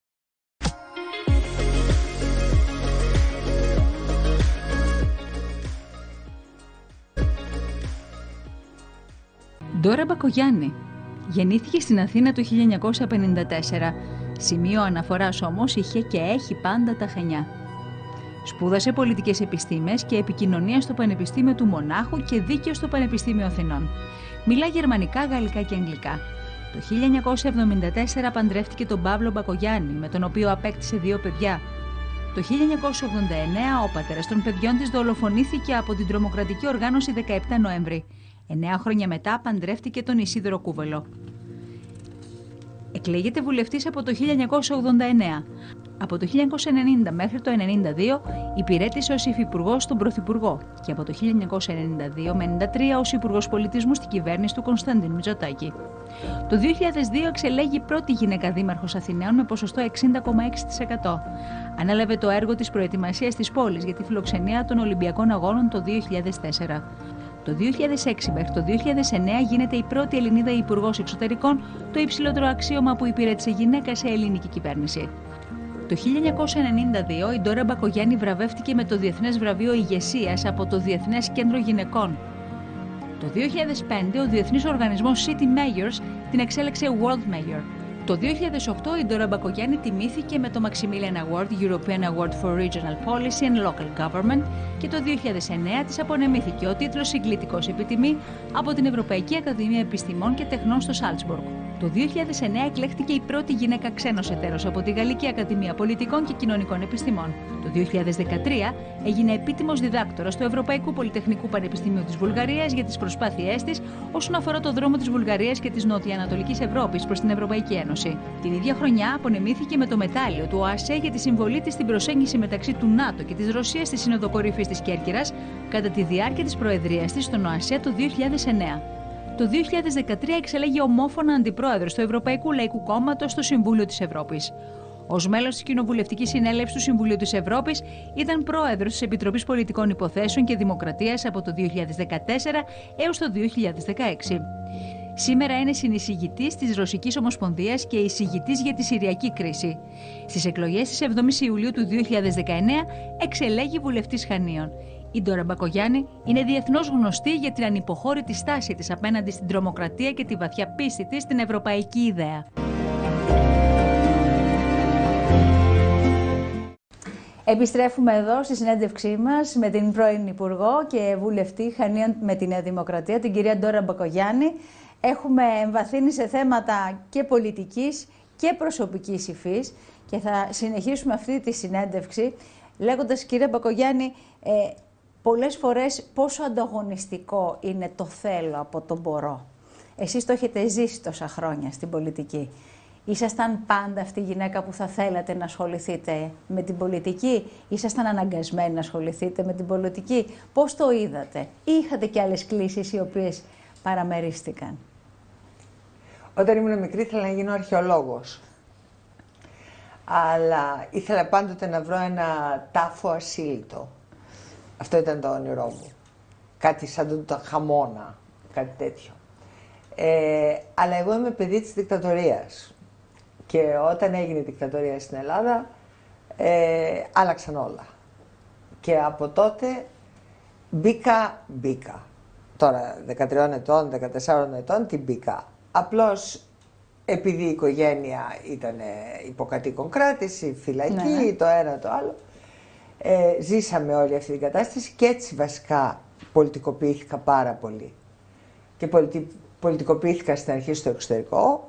Ντόρα Μπακογιάννη. Γεννήθηκε στην Αθήνα το χίλια εννιακόσια πενήντα τέσσερα. Σημείο αναφοράς όμως είχε και έχει πάντα τα Χανιά. Σπούδασε πολιτικές επιστήμες και επικοινωνία στο Πανεπιστήμιο του Μονάχου και δίκαιο στο Πανεπιστήμιο Αθηνών. Μιλά γερμανικά, γαλλικά και αγγλικά. Το χίλια εννιακόσια εβδομήντα τέσσερα παντρεύτηκε τον Παύλο Μπακογιάννη, με τον οποίο απέκτησε δύο παιδιά. Το χίλια εννιακόσια ογδόντα εννέα ο πατέρας των παιδιών της δολοφονήθηκε από την τρομοκρατική οργάνωση δεκαεπτά Νοέμβρη. Εννέα χρόνια μετά παντρεύτηκε τον Ισίδωρο Κούβελο. Εκλέγεται βουλευτής από το χίλια εννιακόσια ογδόντα εννέα. Από το χίλια εννιακόσια ενενήντα μέχρι το χίλια εννιακόσια ενενήντα δύο υπηρέτησε ως υφυπουργός στον Πρωθυπουργό και από το χίλια εννιακόσια ενενήντα δύο με ενενήντα τρία ως Υπουργός Πολιτισμού στην κυβέρνηση του Κωνσταντίνου Μητσοτάκη. Το δύο χιλιάδες δύο εξελέγει πρώτη γυναίκα δήμαρχος Αθηναίων με ποσοστό εξήντα κόμμα έξι τοις εκατό. Ανέλαβε το έργο της προετοιμασίας της πόλης για τη φιλοξενία των Ολυμπιακών Αγώνων το δύο χιλιάδες τέσσερα. Το δύο χιλιάδες έξι μέχρι το δύο χιλιάδες εννέα γίνεται η πρώτη Ελληνίδα Υπουργός Εξωτερικών, το υψηλότερο αξίωμα που υπηρέτησε γυναίκα σε ελληνική κυβέρνηση. Το χίλια εννιακόσια ενενήντα δύο η Ντόρα Μπακογιάννη βραβεύτηκε με το Διεθνές Βραβείο Ηγεσίας από το Διεθνές Κέντρο Γυναικών. Το δύο χιλιάδες πέντε ο Διεθνής Οργανισμός City Mayors την εξέλεξε World Mayor. Το δύο χιλιάδες οκτώ η Ντόρα Μπακογιάννη τιμήθηκε με το Maximilian Award, European Award for Regional Policy and Local Government και το δύο χιλιάδες εννέα της απονεμήθηκε ο τίτλος Συγκλητικός Επιτιμή από την Ευρωπαϊκή Ακαδημία Επιστημών και Τεχνών στο Σάλτσμπουργκ. Το δύο χιλιάδες εννέα εκλέχθηκε η πρώτη γυναίκα ξένος εταίρος από τη Γαλλική Ακαδημία Πολιτικών και Κοινωνικών Επιστημών. Το δύο χιλιάδες δεκατρία έγινε επίτιμος διδάκτορας του Ευρωπαϊκού Πολυτεχνικού Πανεπιστημίου της Βουλγαρίας για τις προσπάθειές της όσον αφορά το δρόμο της Βουλγαρίας και της Νοτιοανατολικής Ευρώπης προς την Ευρωπαϊκή Ένωση. Την ίδια χρονιά απονεμήθηκε με το μετάλλιο του ΟΑΣΕ για τη συμβολή της στην προσέγγιση μεταξύ του ΝΑΤΟ και της Ρωσίας στη Σύνοδο Κορυφής της Κέρκυρας κατά τη διάρκεια της προεδρίας της στον ΟΑΣΕ το δύο χιλιάδες εννέα. Το δύο χιλιάδες δεκατρία εξελέγει ομόφωνα αντιπρόεδρος του Ευρωπαϊκού Λαϊκού Κόμματος στο Συμβούλιο της Ευρώπης. Ως μέλος της Κοινοβουλευτικής Συνέλευσης του Συμβουλίου της Ευρώπης, ήταν πρόεδρος της Επιτροπής Πολιτικών Υποθέσεων και Δημοκρατίας από το δύο χιλιάδες δεκατέσσερα έως το δύο χιλιάδες δεκαέξι. Σήμερα είναι συνεισηγητής της Ρωσικής Ομοσπονδίας και εισηγητής για τη Συριακή κρίση. Στις εκλογές της εβδόμης Ιουλίου του δύο χιλιάδες δεκαεννέα εξελέγει βουλευτής Χανίων. Η Ντόρα Μπακογιάννη είναι διεθνώς γνωστή για την ανυποχώρητη στάση της απέναντι στην τρομοκρατία και τη βαθιά πίστη της στην ευρωπαϊκή ιδέα. Επιστρέφουμε εδώ στη συνέντευξή μας με την πρώην Υπουργό και βουλευτή Χανίων με τη Νέα Δημοκρατία, την κυρία Ντόρα Μπακογιάννη. Έχουμε εμβαθύνει σε θέματα και πολιτικής και προσωπικής υφής και θα συνεχίσουμε αυτή τη συνέντευξη λέγοντας, κυρία Μπακογιάννη, ε, πολλές φορές πόσο ανταγωνιστικό είναι το θέλω από το μπορώ. Εσείς το έχετε ζήσει τόσα χρόνια στην πολιτική. Ήσασταν πάντα αυτή η γυναίκα που θα θέλατε να ασχοληθείτε με την πολιτική, ήσασταν αναγκασμένοι να ασχοληθείτε με την πολιτική. Πώς το είδατε ή είχατε και άλλες κλήσεις οι οποίες παραμερίστηκαν? Όταν ήμουν μικρή ήθελα να γίνω αρχαιολόγος. Αλλά ήθελα πάντοτε να βρω ένα τάφο ασύλλητο. Αυτό ήταν το όνειρό μου. Κάτι σαν τον Τουταγχαμώνα, κάτι τέτοιο. Ε, αλλά εγώ είμαι παιδί της δικτατορίας. Και όταν έγινε η δικτατορία στην Ελλάδα, ε, άλλαξαν όλα. Και από τότε μπήκα, μπήκα. Τώρα δεκατρία ετών, δεκατέσσερα ετών, τι μπήκα. Απλώς επειδή η οικογένεια ήταν υποκατοίκον κράτηση, φυλακή, ναι, ναι. το ένα το άλλο, ε, ζήσαμε όλη αυτή την κατάσταση και έτσι βασικά πολιτικοποιήθηκα πάρα πολύ. Και πολιτι, πολιτικοποιήθηκα στην αρχή στο εξωτερικό.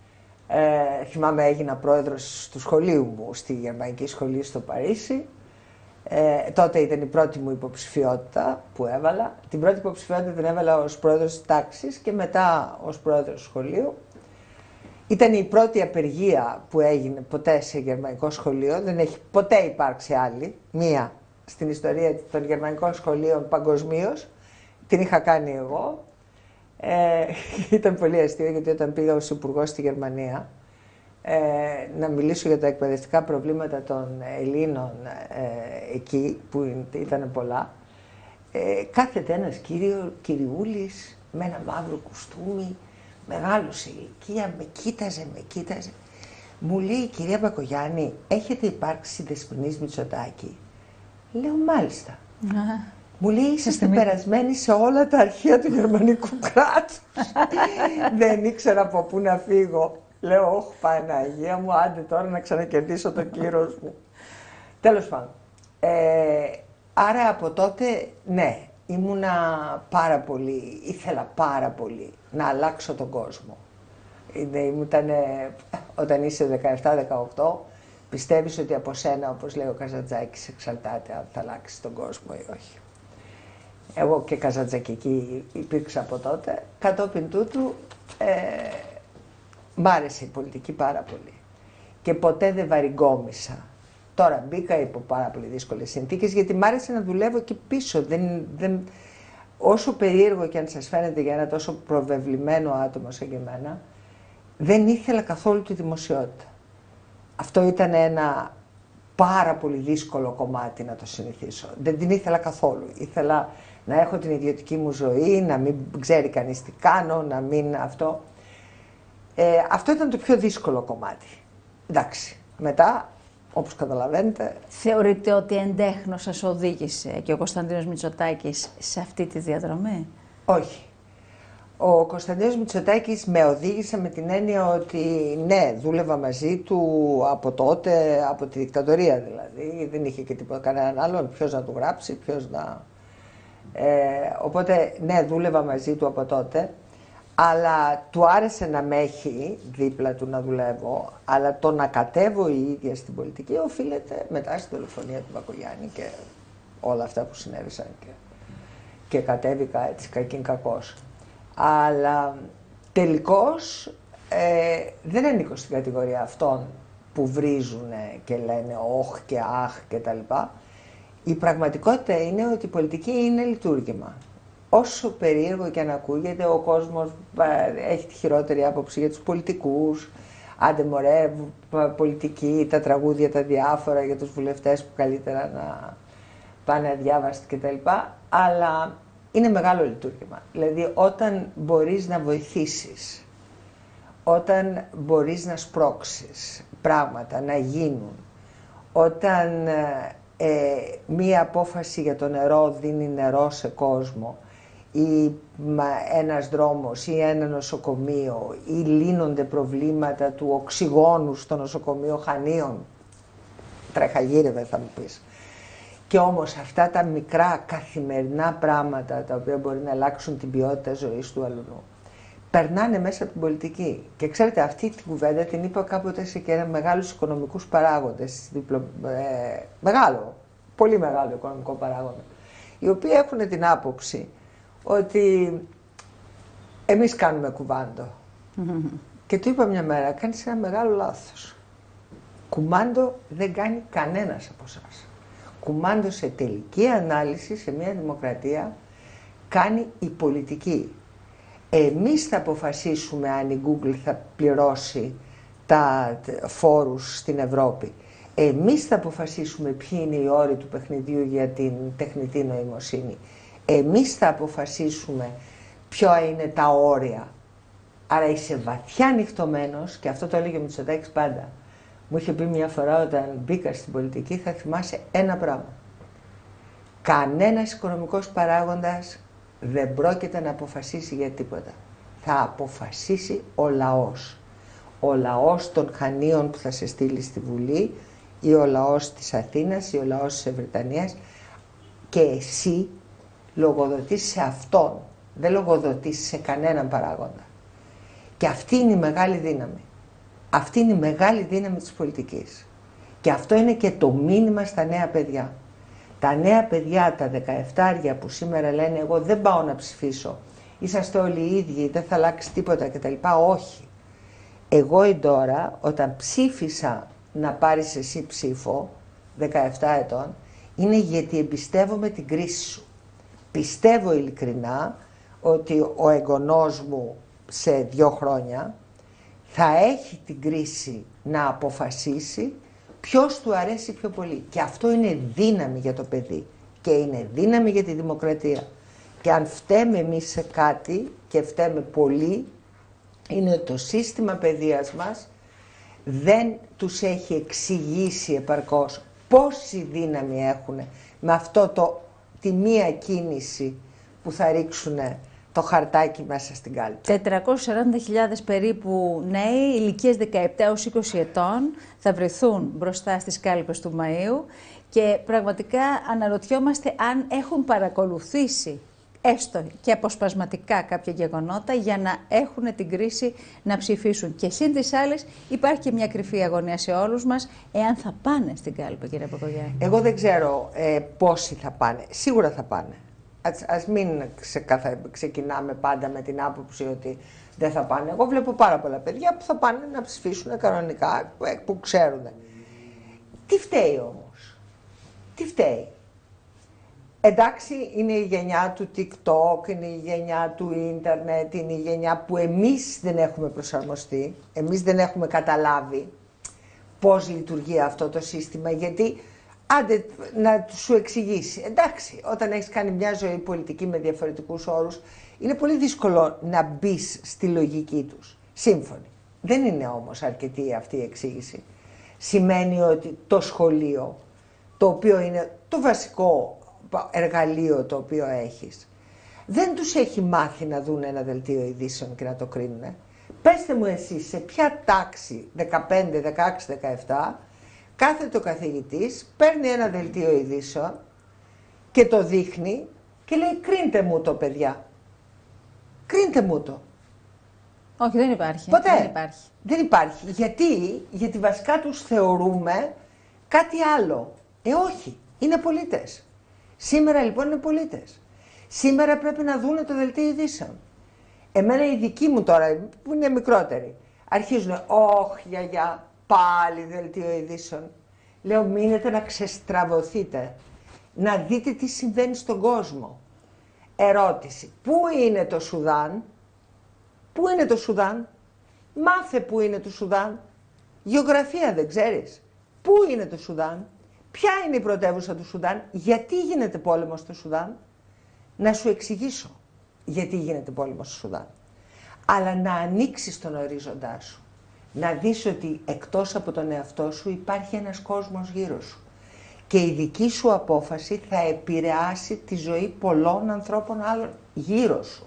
Ε, θυμάμαι έγινα πρόεδρος του σχολείου μου στη Γερμανική Σχολή στο Παρίσι. Ε, τότε ήταν η πρώτη μου υποψηφιότητα που έβαλα. Την πρώτη υποψηφιότητα την έβαλα ως πρόεδρος της τάξης και μετά ως πρόεδρος του σχολείου. Ήταν η πρώτη απεργία που έγινε ποτέ σε γερμανικό σχολείο. Δεν έχει ποτέ υπάρξει άλλη. Μία στην ιστορία των γερμανικών σχολείων παγκοσμίως. Την είχα κάνει εγώ. Ε, ήταν πολύ αστείο γιατί όταν πήγα ως υπουργός στη Γερμανία ε, να μιλήσω για τα εκπαιδευτικά προβλήματα των Ελλήνων ε, εκεί που ήταν πολλά, ε, κάθεται ένας κύριο, κυριούλης με ένα μαύρο κουστούμι, μεγάλο σε ηλικία, με κοίταζε, με κοίταζε. Μου λέει, κυρία Μπακογιάννη, έχετε υπάρξει Δεσποινής Μητσοτάκη? Λέω, μάλιστα. Μου λέει, είσαστε περασμένοι σε όλα τα αρχεία του γερμανικού κράτους. Δεν ήξερα από πού να φύγω. Λέω, όχ, Παναγία μου, άντε τώρα να ξανακερδίσω το κύρος μου. Τέλος πάντων. Ε, άρα από τότε, ναι, ήμουνα πάρα πολύ, ήθελα πάρα πολύ να αλλάξω τον κόσμο. Ήτανε, όταν είσαι δεκαεπτά δεκαοκτώ, πιστεύεις ότι από σένα, όπως λέει ο Καζαντζάκης, εξαρτάται αν θα αλλάξει τον κόσμο ή όχι. Εγώ και καζαντζακική υπήρξα από τότε. Κατόπιν τούτου, ε, μ' άρεσε η πολιτική πάρα πολύ. Και ποτέ δεν βαριγκόμισα. Τώρα μπήκα υπό πάρα πολύ δύσκολες συνθήκες, γιατί μ' άρεσε να δουλεύω και πίσω. Δεν, δεν, όσο περίεργο και αν σας φαίνεται για ένα τόσο προβεβλημένο άτομο σαν και εμένα, δεν ήθελα καθόλου τη δημοσιότητα. Αυτό ήταν ένα πάρα πολύ δύσκολο κομμάτι να το συνηθίσω. Δεν την ήθελα καθόλου. Ήθελα να έχω την ιδιωτική μου ζωή, να μην ξέρει κανείς τι κάνω, να μην αυτό. Ε, αυτό ήταν το πιο δύσκολο κομμάτι. Εντάξει, μετά, όπως καταλαβαίνετε... Θεωρείτε ότι εντέχνος σας οδήγησε και ο Κωνσταντίνος Μητσοτάκης σε αυτή τη διαδρομή? Όχι. Ο Κωνσταντίνος Μητσοτάκης με οδήγησε με την έννοια ότι ναι, δούλευα μαζί του από τότε, από τη δικτατορία δηλαδή, δεν είχε και τίποτα κανέναν άλλον, ποιος να του γράψει, ποιος να... Ε, οπότε ναι, δούλευα μαζί του από τότε, αλλά του άρεσε να με έχει δίπλα του να δουλεύω, αλλά το να κατέβω η ίδια στην πολιτική οφείλεται μετά στη δολοφονία του Μπακογιάννη και όλα αυτά που συνέβησαν και, και κατέβηκα έτσι κακήν κακός. Αλλά τελικώς ε, δεν ανήκω στην κατηγορία αυτών που βρίζουν και λένε όχ και αχ και τα λοιπά. Η πραγματικότητα είναι ότι η πολιτική είναι λειτουργήμα. Όσο περίεργο και αν ακούγεται, ο κόσμος ε, έχει τη χειρότερη άποψη για τους πολιτικούς. Άντε μωρέ, πολιτική, τα τραγούδια τα διάφορα για τους βουλευτές που καλύτερα να πάνε αδιάβαστοι κτλ. Αλλά είναι μεγάλο λειτουργήμα. Δηλαδή όταν μπορείς να βοηθήσεις, όταν μπορείς να σπρώξεις πράγματα, να γίνουν, όταν ε, μία απόφαση για το νερό δίνει νερό σε κόσμο ή μα, ένας δρόμος ή ένα νοσοκομείο ή λύνονται προβλήματα του οξυγόνου στο νοσοκομείο Χανίων, τρεχαγύρευε θα μου πεις. Και όμως αυτά τα μικρά καθημερινά πράγματα τα οποία μπορεί να αλλάξουν την ποιότητα ζωής του αλουνού περνάνε μέσα από την πολιτική. Και ξέρετε, αυτή την κουβέντα την είπα κάποτε σε και μεγάλους οικονομικούς παράγοντες, διπλο, ε, μεγάλο, πολύ μεγάλο οικονομικό παράγοντα, οι οποίοι έχουν την άποψη ότι εμείς κάνουμε κουβάντο. Mm-hmm. Και του είπα μια μέρα, κάνεις ένα μεγάλο λάθος. Κουμάντο δεν κάνει κανένας από εσάς. Κουμάντο σε τελική ανάλυση, σε μια δημοκρατία, κάνει η πολιτική. Εμείς θα αποφασίσουμε αν η Google θα πληρώσει τα φόρους στην Ευρώπη. Εμείς θα αποφασίσουμε ποιοι είναι οι όροι του παιχνιδιού για την τεχνητή νοημοσύνη. Εμείς θα αποφασίσουμε ποια είναι τα όρια. Άρα είσαι βαθιά ανοιχτωμένος, και αυτό το έλεγε ο Μητσοτάκης πάντα. Μου είχε πει μια φορά όταν μπήκα στην πολιτική, θα θυμάσαι ένα πράγμα. Κανένας οικονομικός παράγοντας δεν πρόκειται να αποφασίσει για τίποτα. Θα αποφασίσει ο λαός. Ο λαός των Χανίων που θα σε στείλει στη Βουλή, ή ο λαός της Αθήνας, ή ο λαός της Βρετανίας, και εσύ λογοδοτείς σε αυτόν. Δεν λογοδοτείς σε κανέναν παράγοντα. Και αυτή είναι η μεγάλη δύναμη. Αυτή είναι η μεγάλη δύναμη της πολιτικής. Και αυτό είναι και το μήνυμα στα νέα παιδιά. Τα νέα παιδιά, τα δεκαεφτάρια που σήμερα λένε εγώ δεν πάω να ψηφίσω, είσαστε όλοι οι ίδιοι, δεν θα αλλάξει τίποτα κτλ. Όχι. Εγώ η Ντόρα, όταν ψήφισα να πάρεις εσύ ψήφο, δεκαεπτά ετών, είναι γιατί εμπιστεύομαι την κρίση σου. Πιστεύω ειλικρινά ότι ο εγγονός μου σε δύο χρόνια θα έχει την κρίση να αποφασίσει ποιος του αρέσει πιο πολύ. Και αυτό είναι δύναμη για το παιδί και είναι δύναμη για τη δημοκρατία. Και αν φταίμε εμείς σε κάτι, και φταίμε πολύ, είναι ότι το σύστημα παιδείας μας δεν τους έχει εξηγήσει επαρκώς πόση δύναμη έχουν με αυτό το, τη μία κίνηση που θα ρίξουν το χαρτάκι μέσα στην κάλπη. τετρακόσιες σαράντα χιλιάδες περίπου νέοι ηλικίας δεκαεπτά έως είκοσι ετών θα βρεθούν μπροστά στις κάλπες του Μαΐου και πραγματικά αναρωτιόμαστε αν έχουν παρακολουθήσει έστω και αποσπασματικά κάποια γεγονότα για να έχουν την κρίση να ψηφίσουν. Και σύν της άλλης υπάρχει και μια κρυφή αγωνία σε όλους μας εάν θα πάνε στην κάλπη, κύριε Μπακογιάννη. Εγώ δεν ξέρω ε, πόσοι θα πάνε. Σίγουρα θα πάνε. Ας, ας μην ξεκαθα... ξεκινάμε πάντα με την άποψη ότι δεν θα πάνε. Εγώ βλέπω πάρα πολλά παιδιά που θα πάνε να ψηφίσουν κανονικά, που ξέρουν. Τι φταίει όμως. Τι φταίει. Εντάξει, είναι η γενιά του TikTok, είναι η γενιά του ίντερνετ, είναι η γενιά που εμείς δεν έχουμε προσαρμοστεί, εμείς δεν έχουμε καταλάβει πώς λειτουργεί αυτό το σύστημα, γιατί άντε να σου εξηγήσει. Εντάξει, όταν έχεις κάνει μια ζωή πολιτική με διαφορετικούς όρους, είναι πολύ δύσκολο να μπεις στη λογική τους. Σύμφωνοι. Δεν είναι όμως αρκετή αυτή η εξήγηση. Σημαίνει ότι το σχολείο, το οποίο είναι το βασικό εργαλείο το οποίο έχεις, Δεν τους έχει μάθει να δουν ένα δελτίο ειδήσεων και να το κρίνουνε. Πέστε μου εσείς σε ποια τάξη δεκαπέντε, δεκαέξι, δεκαεπτά κάθεται ο καθηγητής, παίρνει ένα δελτίο ειδήσεων και το δείχνει και λέει κρίντε μου το, παιδιά. Κρίντε μου το. Όχι, δεν υπάρχει. Ποτέ. Δεν υπάρχει. Δεν υπάρχει. Γιατί, γιατί βασικά τους θεωρούμε κάτι άλλο. Ε, όχι. Είναι πολίτες. Σήμερα λοιπόν είναι πολίτες. Σήμερα πρέπει να δούνε το δελτίο ειδήσεων. Εμένα οι δικοί μου τώρα, που είναι μικρότεροι, αρχίζουν, όχ γιαγιά, πάλι δελτίο ειδήσεων. Λέω, μείνετε να ξεστραβωθείτε, να δείτε τι συμβαίνει στον κόσμο. Ερώτηση, πού είναι το Σουδάν, πού είναι το Σουδάν, μάθε πού είναι το Σουδάν, γεωγραφία δεν ξέρεις, πού είναι το Σουδάν, ποια είναι η πρωτεύουσα του Σουδάν, γιατί γίνεται πόλεμος στο Σουδάν, να σου εξηγήσω γιατί γίνεται πόλεμος στο Σουδάν. Αλλά να ανοίξεις τον ορίζοντά σου, να δεις ότι εκτός από τον εαυτό σου υπάρχει ένας κόσμος γύρω σου και η δική σου απόφαση θα επηρεάσει τη ζωή πολλών ανθρώπων άλλων γύρω σου.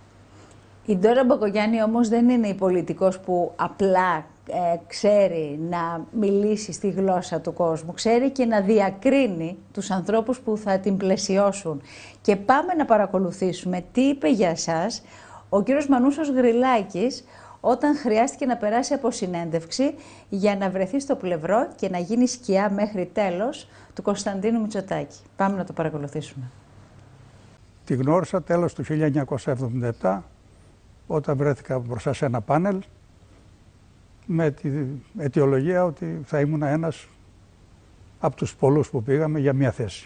Η Ντόρα Μπακογιάννη όμως δεν είναι η πολιτικός που απλά ε, ξέρει να μιλήσει στη γλώσσα του κόσμου, ξέρει και να διακρίνει τους ανθρώπους που θα την πλαισιώσουν. Και πάμε να παρακολουθήσουμε τι είπε για σας ο κύριος Μανούσος Γρυλάκης όταν χρειάστηκε να περάσει από συνέντευξη για να βρεθεί στο πλευρό και να γίνει σκιά μέχρι τέλος του Κωνσταντίνου Μητσοτάκη. Πάμε να το παρακολουθήσουμε. Τη γνώρισα τέλος του χίλια εννιακόσια εβδομήντα επτά, όταν βρέθηκα μπροστά σε ένα πάνελ με τη αιτιολογία ότι θα ήμουν ένας από τους πολλούς που πήγαμε για μία θέση.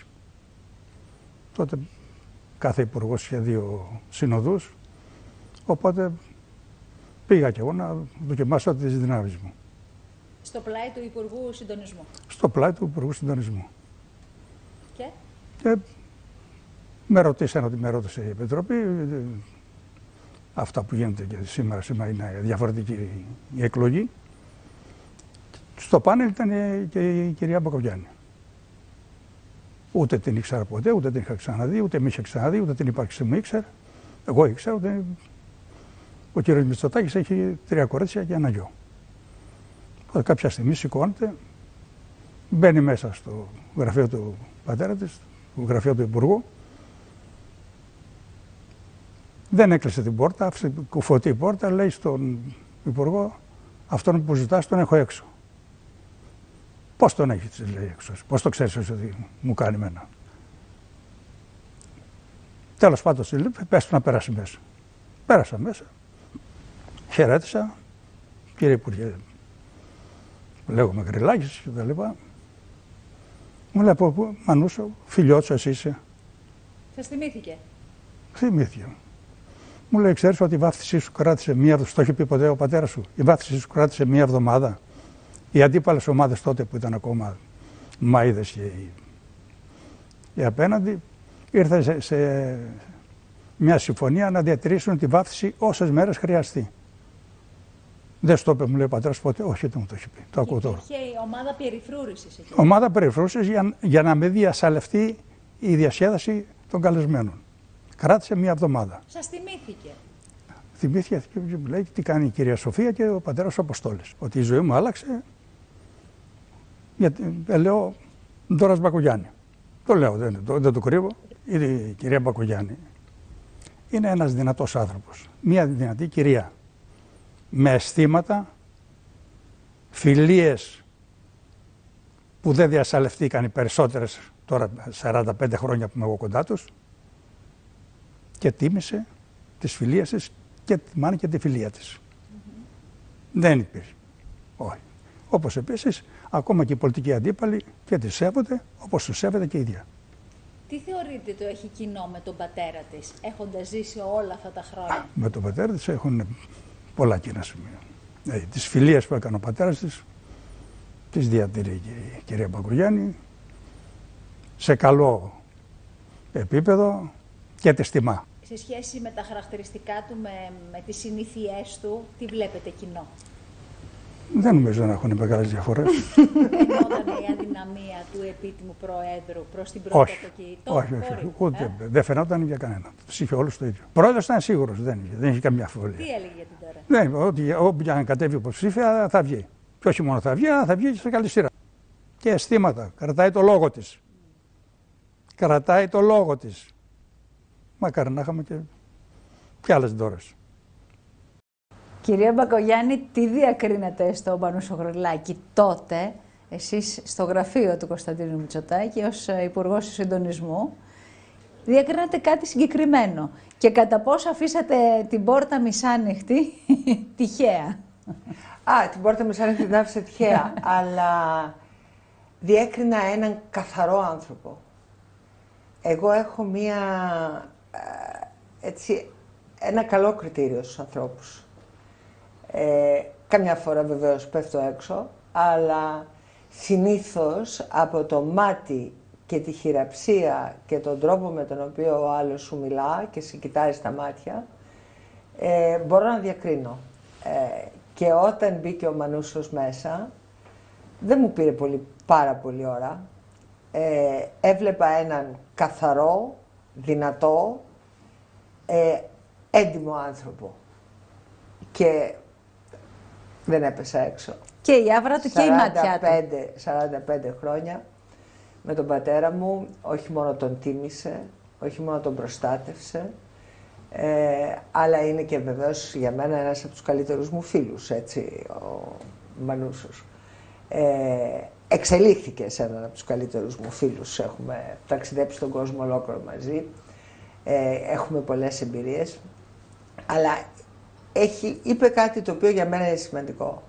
Τότε κάθε υπουργός είχε δύο συνοδούς, οπότε πήγα κι εγώ να δοκιμάσω τις δυνάμεις μου. Στο πλάι του Υπουργού Συντονισμού. Στο πλάι του Υπουργού Συντονισμού. Και, και με ρωτήσαν ότι με ρώτησε η Επιτροπή. Αυτά που γίνεται και σήμερα, σήμερα είναι διαφορετική η εκλογή. Στο πάνελ ήταν και η κυρία Μπακογιάννη. Ούτε την ήξερα ποτέ, ούτε την είχα ξαναδεί, ούτε με είχε ξαναδεί, ούτε την ύπαρξη μου ήξερα. Εγώ ήξερα ότι ο κύριος Μητσοτάκης έχει τρία κορίτσια και ένα γιο. Οπότε κάποια στιγμή σηκώνεται, μπαίνει μέσα στο γραφείο του πατέρα της, στο γραφείο του Υπουργού. Δεν έκλεισε την πόρτα, άφησε κουφωτή πόρτα, λέει στον Υπουργό, αυτόν που ζητάς τον έχω έξω. Πώς τον έχεις, λέει, έξω, πώς το ξέρεις ότι μου κάνει εμένα. Τέλος πάντων, πες του να περάσει μέσα. Πέρασα μέσα, χαιρέτησα, κύριε Υπουργέ, λέγομαι Γρυλάκης και τα λοιπά. Μου λέει, από πού, Μανούσο, φιλιότσο εσύ είσαι. σας θυμήθηκε. Θυμήθηκε. Μου λέει, ξέρεις ότι η βάφτισή σου κράτησε μία εβδομάδα. Το έχει πει ποτέ ο πατέρας σου. Η βάφτισή σου κράτησε μία εβδομάδα. Οι αντίπαλες ομάδες τότε που ήταν ακόμα Μαΐδες και οι, οι απέναντι ήρθαν σε, σε μια συμφωνία να διατηρήσουν τη βάφτιση όσες μέρες χρειαστεί. Δεν στο είπε, μου λέει ο πατέρας ποτέ. Όχι, δεν μου το έχει πει. Το ακούω τώρα. Είχε η ομάδα περιφρούρησης εκεί. Ομάδα περιφρούρησης για, για να μην διασαλευτεί η διασκέδαση των καλεσμένων. Κράτησε μία εβδομάδα. Σας θυμήθηκε. Θυμήθηκε και μου λέει τι κάνει η κυρία Σοφία και ο πατέρας ο Αποστόλης. Ότι η ζωή μου άλλαξε. Γιατί ε, λέω Ντόρας Μπακογιάννη. Το λέω, δεν, το, δεν το κρύβω. Η κυρία Μπακογιάννη είναι ένας δυνατός άνθρωπος. Μία δυνατή κυρία. Με αισθήματα, φιλίες που δεν διασαλευτήκαν οι περισσότερες τώρα σαράντα πέντε χρόνια που είμαι εγώ κοντά τους. Και τίμησε τις φιλίες της και τιμάνε και τη φιλία της. Mm-hmm. Δεν υπήρχε. Όχι. Όπως επίσης, ακόμα και οι πολιτικοί αντίπαλοι και τη σέβονται, όπως τους σέβεται και η ίδια. Τι θεωρείτε το έχει κοινό με τον πατέρα της, έχοντας ζήσει όλα αυτά τα χρόνια? Με τον πατέρα της έχουν πολλά κοινά σημεία. Ε, τις φιλίες που έκανε ο πατέρας της, τις διατηρεί και η κυρία Μπακογιάννη, σε καλό επίπεδο και τη τιμά. Σε σχέση με τα χαρακτηριστικά του, με, με τις συνήθειές του, τι βλέπετε κοινό? Δεν νομίζω να έχουν μεγάλες διαφορές. Φαινόταν η αδυναμία του επίτιμου Προέδρου προς την πρωτοτοκή? Όχι, όχι, όχι, ούτε. Ε? Δεν φαινόταν για κανέναν. Τους είχε όλους το ίδιο. Ο Πρόεδρος ήταν σίγουρος, δεν είχε, δεν είχε καμιά αμφιβολία. Τι έλεγε για την τώρα? Δεν είπε ότι όποια αν κατέβει υποψήφια θα βγει. Και όχι μόνο θα βγει, αλλά θα βγει και σε καλή σειρά. Και αισθήματα. Κρατάει το λόγο της. Mm. Κρατάει το λόγο της. Μακάρι να είχαμε και, και άλλες δώρες. Κυρία Μπακογιάννη, τι διακρίνετε στο Μανούσο Γρυλάκη τότε, εσείς στο γραφείο του Κωνσταντίνου Μητσοτάκη ως Υπουργός Συντονισμού, διακρίνατε κάτι συγκεκριμένο και κατά πόσο αφήσατε την πόρτα μισάνοιχτη τυχαία? Α, την πόρτα μισάνοιχτη την άφησα τυχαία, αλλά διέκρινα έναν καθαρό άνθρωπο. Εγώ έχω μία, έτσι, ένα καλό κριτήριο στους ανθρώπους. Ε, καμιά φορά βεβαίως πέφτω έξω, αλλά συνήθως από το μάτι και τη χειραψία και τον τρόπο με τον οποίο ο άλλος σου μιλά και σε κοιτάει στα μάτια, ε, μπορώ να διακρίνω. Ε, και όταν μπήκε ο Μανούσος μέσα, δεν μου πήρε πολύ, πάρα πολύ ώρα. Ε, έβλεπα έναν καθαρό, δυνατό, ε, έντιμο άνθρωπο. Και δεν έπεσα έξω. Και η άβρα του και η μάτια του. σαράντα πέντε χρόνια με τον πατέρα μου, όχι μόνο τον τίμησε, όχι μόνο τον προστάτευσε, ε, αλλά είναι και βεβαίως για μένα ένας από τους καλύτερους μου φίλους, έτσι, ο Μανούσος. Ε, εξελίχθηκε σε έναν από τους καλύτερους μου φίλους. Έχουμε ταξιδέψει τον κόσμο ολόκληρο μαζί, ε, έχουμε πολλές εμπειρίες, αλλά έχει, είπε κάτι το οποίο για μένα είναι σημαντικό.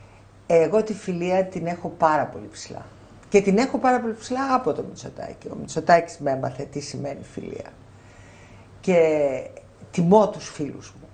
Εγώ τη φιλία την έχω πάρα πολύ ψηλά. Και την έχω πάρα πολύ ψηλά από το Μητσοτάκη. Ο Μητσοτάκης με έμαθε τι σημαίνει φιλία. Και τιμώ τους φίλους μου.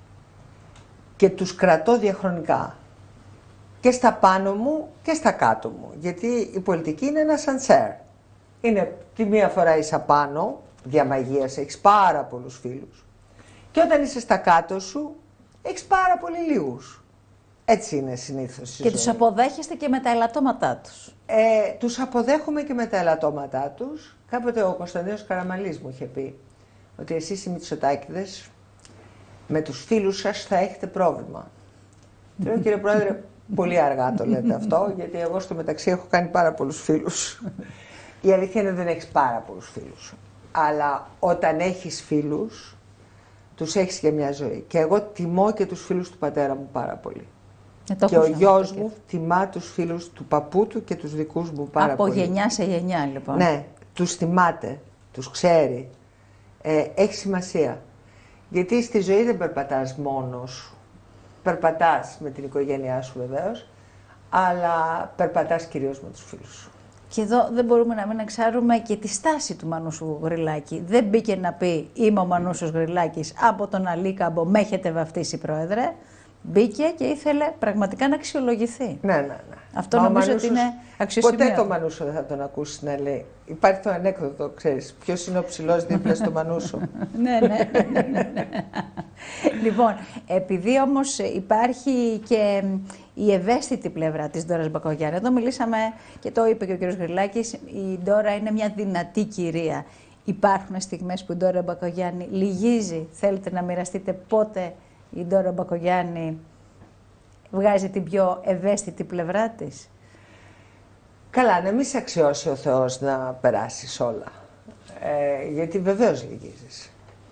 Και τους κρατώ διαχρονικά. Και στα πάνω μου και στα κάτω μου. Γιατί η πολιτική είναι ένα σανσέρ. Είναι τη μία φορά είσαι πάνω, διαμαγείας, έχεις πάρα πολλούς φίλους. Και όταν είσαι στα κάτω σου, έχεις πάρα πολύ λίγους. Έτσι είναι συνήθως. Και τους αποδέχεστε και με τα ελαττώματά τους. Ε, τους αποδέχομαι και με τα ελαττώματά τους. Κάποτε ο Κωνσταντίνος Καραμανλής μου είχε πει ότι εσείς οι Μητσοτάκηδες με τους φίλους σας θα έχετε πρόβλημα. Του λέω, κύριε Πρόεδρε, πολύ αργά το λέτε αυτό, γιατί εγώ στο μεταξύ έχω κάνει πάρα πολλούς φίλους. Η αλήθεια είναι ότι δεν έχεις πάρα πολλούς φίλους. Αλλά όταν έχεις φίλους, τους έχεις για μια ζωή. Και εγώ τιμώ και τους φίλους του πατέρα μου πάρα πολύ. Ε, και ο γιος μου τιμά τους φίλους του παππού του και τους δικούς μου πάρα Από πολύ. Από γενιά σε γενιά, λοιπόν. Ναι, τους τιμάται, τους ξέρει. Ε, έχει σημασία. Γιατί στη ζωή δεν περπατάς μόνος σου. Περπατάς με την οικογένειά σου βεβαίως, αλλά περπατάς κυρίως με τους φίλους σου. Και εδώ δεν μπορούμε να μην εξάρουμε και τη στάση του Μανούσου Γρυλάκη. Δεν μπήκε να πει «Είμαι ο Μανούσος Γρυλάκης, από τον Αλίκαμπο με έχετε βαφτίσει, Πρόεδρε». Μπήκε και ήθελε πραγματικά να αξιολογηθεί. Ναι, ναι, ναι. Αυτό Μα νομίζω Μανούσος, ότι είναι αξιοσημείωτο. Ποτέ το Μανούσο δεν θα τον ακούσει να λέει. Υπάρχει το ανέκδοτο, ξέρεις. Ποιος είναι ο ψηλός δίπλα στο Μανούσο. ναι, ναι, ναι, ναι. Λοιπόν, επειδή όμως υπάρχει και η ευαίσθητη πλευρά της Ντόρας Μπακογιάννη, εδώ μιλήσαμε και το είπε και ο κ. Γρυλάκης, η Ντόρα είναι μια δυνατή κυρία. Υπάρχουν στιγμές που η Ντόρα Μπακογιάννη λυγίζει. Θέλετε να μοιραστείτε πότε η Ντόρα Μπακογιάννη βγάζει την πιο ευαίσθητη πλευρά της? Καλά, να μην σε αξιώσει ο Θεός να περάσεις όλα. Ε, γιατί βεβαίως λυγίζεις.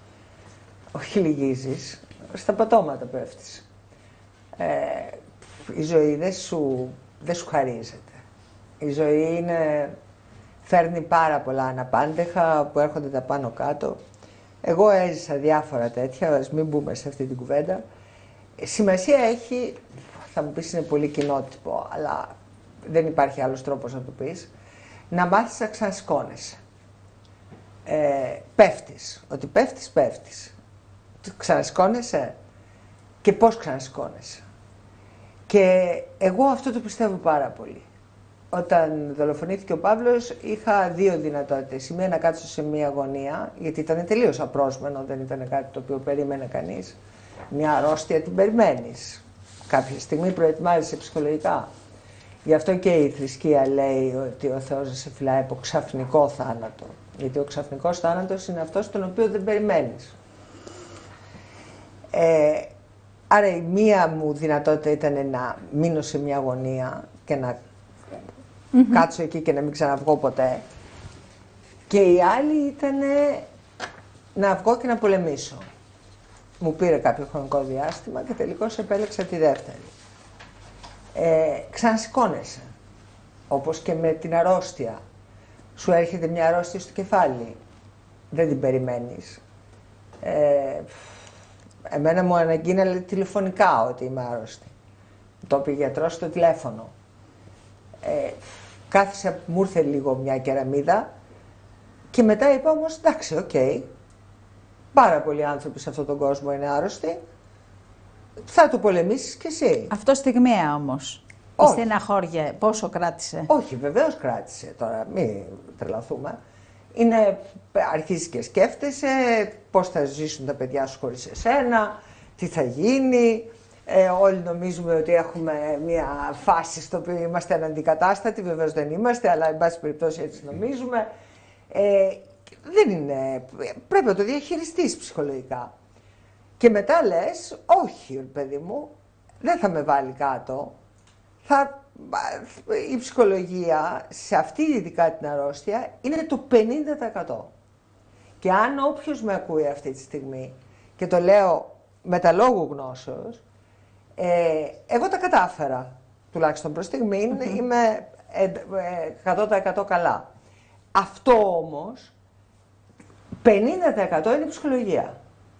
Όχι λυγίζεις, στα πατώματα πέφτεις. Ε, η ζωή δεν σου, δεν σου χαρίζεται. Η ζωή είναι, φέρνει πάρα πολλά αναπάντεχα που έρχονται τα πάνω κάτω. Εγώ έζησα διάφορα τέτοια, ας μην μπούμε σε αυτή την κουβέντα. Σημασία έχει, θα μου πεις είναι πολύ κοινότυπο, αλλά δεν υπάρχει άλλος τρόπος να το πεις, να μάθεις να ξανασκόνεσαι. Ε, πέφτεις. Ότι πέφτεις, πέφτεις. Ξανασκόνεσαι και πώς ξανασκόνεσαι. Και εγώ αυτό το πιστεύω πάρα πολύ. Όταν δολοφονήθηκε ο Παύλος, είχα δύο δυνατότητες. Η μία να κάτσω σε μία γωνία, γιατί ήταν τελείως απρόσμενο, δεν ήταν κάτι το οποίο περίμενε κανείς. Μια αρρώστια την περιμένεις. κάποια στιγμή προετοιμάζεσαι ψυχολογικά. Γι' αυτό και η θρησκεία λέει ότι ο Θεός δεν σε φυλάει από ξαφνικό θάνατο. Γιατί ο ξαφνικός θάνατος είναι αυτός τον οποίο δεν περιμένεις. Ε, άρα η μία μου δυνατότητα ήταν να μείνω σε μια γωνία και να mm-hmm. κάτσω εκεί και να μην ξαναβγώ ποτέ. Και η άλλη ήταν να βγω και να πολεμήσω. Μου πήρε κάποιο χρονικό διάστημα και τελικώς επέλεξα τη δεύτερη. Ε, ξανασηκώνεσαι, όπως και με την αρρώστια. Σου έρχεται μια αρρώστια στο κεφάλι, δεν την περιμένεις. Ε, εμένα μου αναγκίναλε τηλεφωνικά ότι είμαι άρρωστη. Το είπε ο γιατρός στο τηλέφωνο. Ε, κάθισα, μου ήρθε λίγο μια κεραμίδα και μετά είπα όμως εντάξει, οκ. Okay, πάρα πολλοί άνθρωποι σε αυτόν τον κόσμο είναι άρρωστοι. Θα το πολεμήσεις κι εσύ. Αυτό στιγμιαία όμως. Η στεναχώρια πόσο κράτησε? Όχι, βεβαίως κράτησε. Τώρα μην τρελαθούμε. Είναι, αρχίζεις και σκέφτεσαι πώς θα ζήσουν τα παιδιά σου χωρίς εσένα, τι θα γίνει. Ε, όλοι νομίζουμε ότι έχουμε μια φάση στο οποίο είμαστε αναντικατάστατοι. Βεβαίως δεν είμαστε, αλλά εν πάση περιπτώσει έτσι νομίζουμε. Ε, δεν είναι. Πρέπει να το διαχειριστείς ψυχολογικά. Και μετά λες, όχι παιδί μου, δεν θα με βάλει κάτω. Θα, η ψυχολογία σε αυτή ειδικά την αρρώστια είναι το πενήντα τοις εκατό. Και αν όποιος με ακούει αυτή τη στιγμή, και το λέω με τα λόγου γνώσεως, ε, εγώ τα κατάφερα, τουλάχιστον προς στιγμή, mm-hmm. είμαι εκατό τοις εκατό καλά. Αυτό όμως, πενήντα τοις εκατό είναι η ψυχολογία.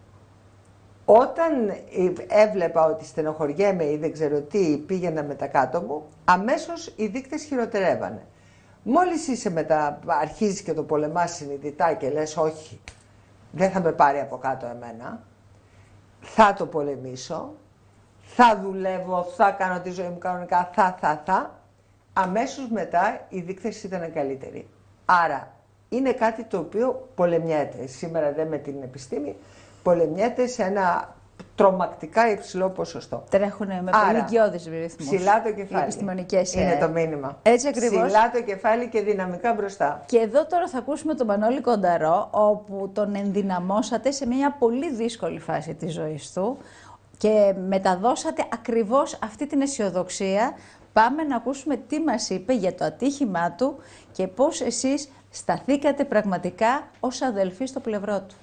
Όταν έβλεπα ότι στενοχωριέμαι ή δεν ξέρω τι πήγαινα με τα κάτω μου, αμέσως οι δείκτες χειροτερεύανε. Μόλις είσαι μετά, αρχίζεις και το πολεμάς συνειδητά και λες όχι, δεν θα με πάρει από κάτω εμένα, θα το πολεμήσω, θα δουλεύω, θα κάνω τη ζωή μου κανονικά, θα, θα, θα, αμέσως μετά οι δείκτες ήταν καλύτεροι. Άρα είναι κάτι το οποίο πολεμιέται. Σήμερα δεν με την επιστήμη, πολεμιέται σε ένα τρομακτικά υψηλό ποσοστό. Τρέχουν με πολύ οικειώδεις ρυθμούς. Ψηλά το κεφάλι. Επιστημονικές είναι το μήνυμα. Έτσι ακριβώς. Ψηλά το κεφάλι και δυναμικά μπροστά. Και εδώ τώρα θα ακούσουμε τον Μανώλη Κονταρό, όπου τον ενδυναμώσατε σε μια πολύ δύσκολη φάση της ζωής του και μεταδώσατε ακριβώς αυτή την αισιοδοξία. Πάμε να ακούσουμε τι μας είπε για το ατύχημά του και πώς εσείς σταθήκατε πραγματικά ως αδελφοί στο πλευρό του.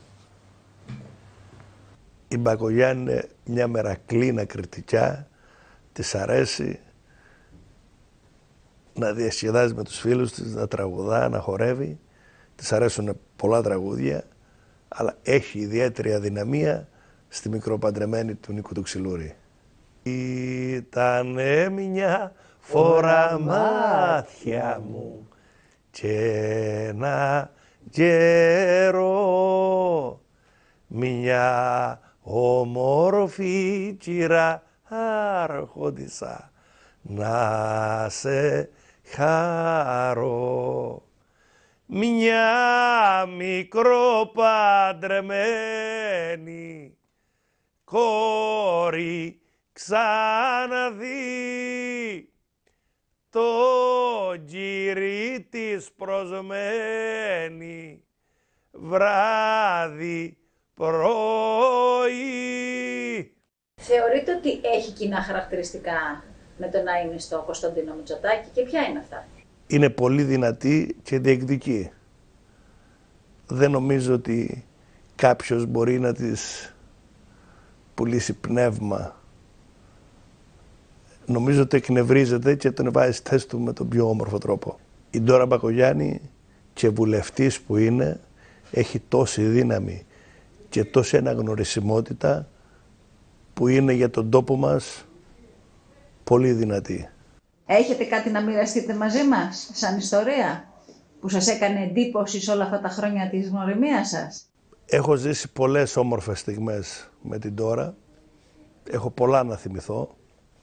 Η Μπακογιάννη είναι μια μερακλίνα κριτικιά, της αρέσει να διασκεδάζει με τους φίλους της, να τραγουδά, να χορεύει. Της αρέσουν πολλά τραγούδια, αλλά έχει ιδιαίτερη αδυναμία στη μικροπαντρεμένη του Νίκου του Ξυλούρη. Ήτανε μια φορά μάτια μου και ένα γέρο, μια όμορφη κυρά άρχοντισσα να σε χαρώ. Μια μικροπαντρεμένη κόρη ξαναδεί, το γύρι της προσμένη βράδυ πρωί. Θεωρείτε ότι έχει κοινά χαρακτηριστικά με το να είναι στο Κωνσταντίνο Μητσοτάκη και ποια είναι αυτά? Είναι πολύ δυνατή και διεκδική. Δεν νομίζω ότι κάποιος μπορεί να της πουλήσει πνεύμα. Νομίζω ότι εκνευρίζεται και τον βάζει στη θέση του με τον πιο όμορφο τρόπο. Η Ντόρα Μπακογιάννη και βουλευτής που είναι, έχει τόση δύναμη και τόση αναγνωρισιμότητα που είναι για τον τόπο μας πολύ δυνατή. Έχετε κάτι να μοιραστείτε μαζί μας, σαν ιστορία, που σας έκανε εντύπωση σε όλα αυτά τα χρόνια της γνωριμίας σας? Έχω ζήσει πολλές όμορφες στιγμές με την Ντόρα. Έχω πολλά να θυμηθώ.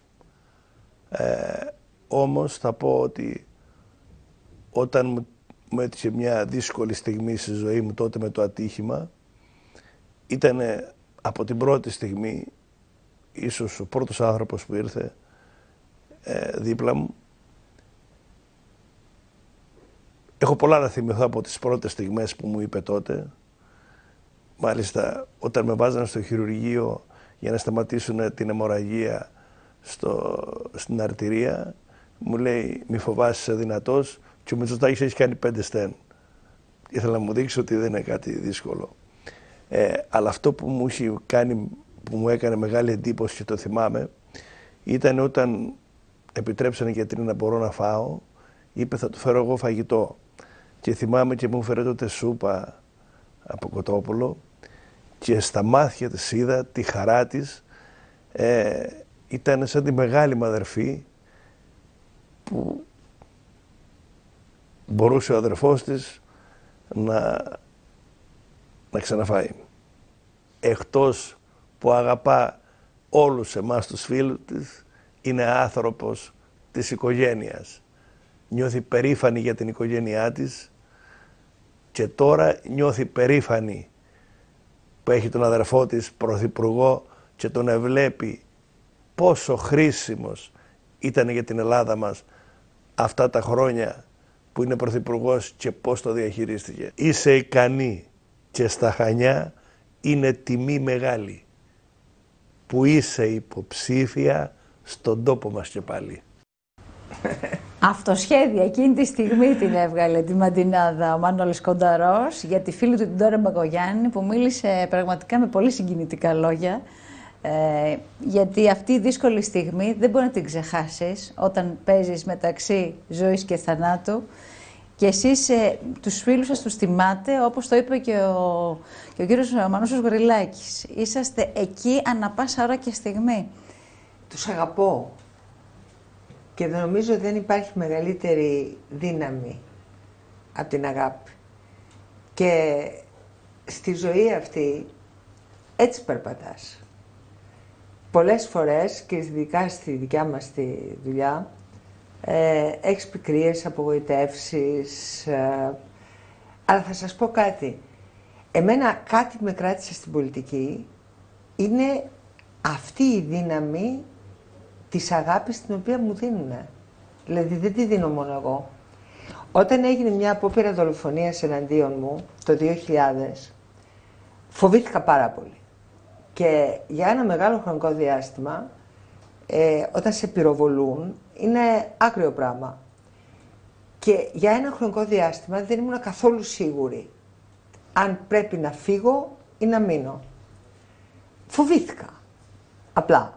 Ε, όμως θα πω ότι όταν μου, μου έτυχε μια δύσκολη στιγμή στη ζωή μου τότε με το ατύχημα, ήταν από την πρώτη στιγμή ίσως ο πρώτος άνθρωπος που ήρθε ε, δίπλα μου. Έχω πολλά να θυμηθώ από τις πρώτες στιγμές που μου είπε τότε. Μάλιστα, όταν με βάζανε στο χειρουργείο για να σταματήσουν την αιμορραγία στο, στην αρτηρία, μου λέει μη φοβάσαι, είσαι δυνατός, και ο Μητσοτάκης έχει κάνει πέντε στέν. Ήθελα να μου δείξει ότι δεν είναι κάτι δύσκολο. Ε, αλλά αυτό που μου, είχε κάνει, που μου έκανε μεγάλη εντύπωση και το θυμάμαι, ήταν όταν επιτρέψανε οι γιατροί να μπορώ να φάω, είπε θα του φέρω εγώ φαγητό. Και θυμάμαι και μου φέρε τότε σούπα από κοτόπουλο και στα μάτια της είδα τη χαρά της. Ε, ήταν σαν τη μεγάλη μου αδερφή που μπορούσε ο αδερφός της να, να ξαναφάει. Εκτός που αγαπά όλους εμάς τους φίλους της, είναι άνθρωπος της οικογένειας. Νιώθει περήφανη για την οικογένειά της και τώρα νιώθει περήφανη που έχει τον αδερφό της πρωθυπουργό και τον ευλέπει πόσο χρήσιμος ήταν για την Ελλάδα μας αυτά τα χρόνια που είναι πρωθυπουργός και πώς το διαχειρίστηκε. Είσαι ικανή και στα Χανιά είναι τιμή μεγάλη που είσαι υποψήφια στον τόπο μας και πάλι. Αυτοσχέδια εκείνη τη στιγμή την έβγαλε τη μαντινάδα ο Μανώλης Κονταρός για τη φίλη του την Ντόρα Μπακογιάννη, που μίλησε πραγματικά με πολύ συγκινητικά λόγια, ε, γιατί αυτή η δύσκολη στιγμή δεν μπορεί να την ξεχάσεις όταν παίζεις μεταξύ ζωής και θανάτου, και εσείς ε, τους φίλους σας τους τιμάτε, όπως το είπε και ο, και ο κύριος Μανούσος Γρυλάκης. Είσαστε εκεί ανά πάσα ώρα και στιγμή. Τους αγαπώ. Και δεν νομίζω ότι δεν υπάρχει μεγαλύτερη δύναμη από την αγάπη. Και στη ζωή αυτή έτσι περπατάς. Πολλές φορές, και ειδικά στη δικιά μας τη δουλειά, ε, έχεις πικρίες, απογοητεύσεις, ε, αλλά θα σας πω κάτι. Εμένα κάτι με κράτησε στην πολιτική, είναι αυτή η δύναμη της αγάπης την οποία μου δίνουνε. Δηλαδή δεν τη δίνω μόνο εγώ. Όταν έγινε μια απόπειρα δολοφονίας εναντίον μου το δύο χιλιάδες, φοβήθηκα πάρα πολύ. Και για ένα μεγάλο χρονικό διάστημα, ε, όταν σε πυροβολούν, είναι άκριο πράγμα. Και για ένα χρονικό διάστημα δεν ήμουν καθόλου σίγουρη αν πρέπει να φύγω ή να μείνω. Φοβήθηκα. Απλά.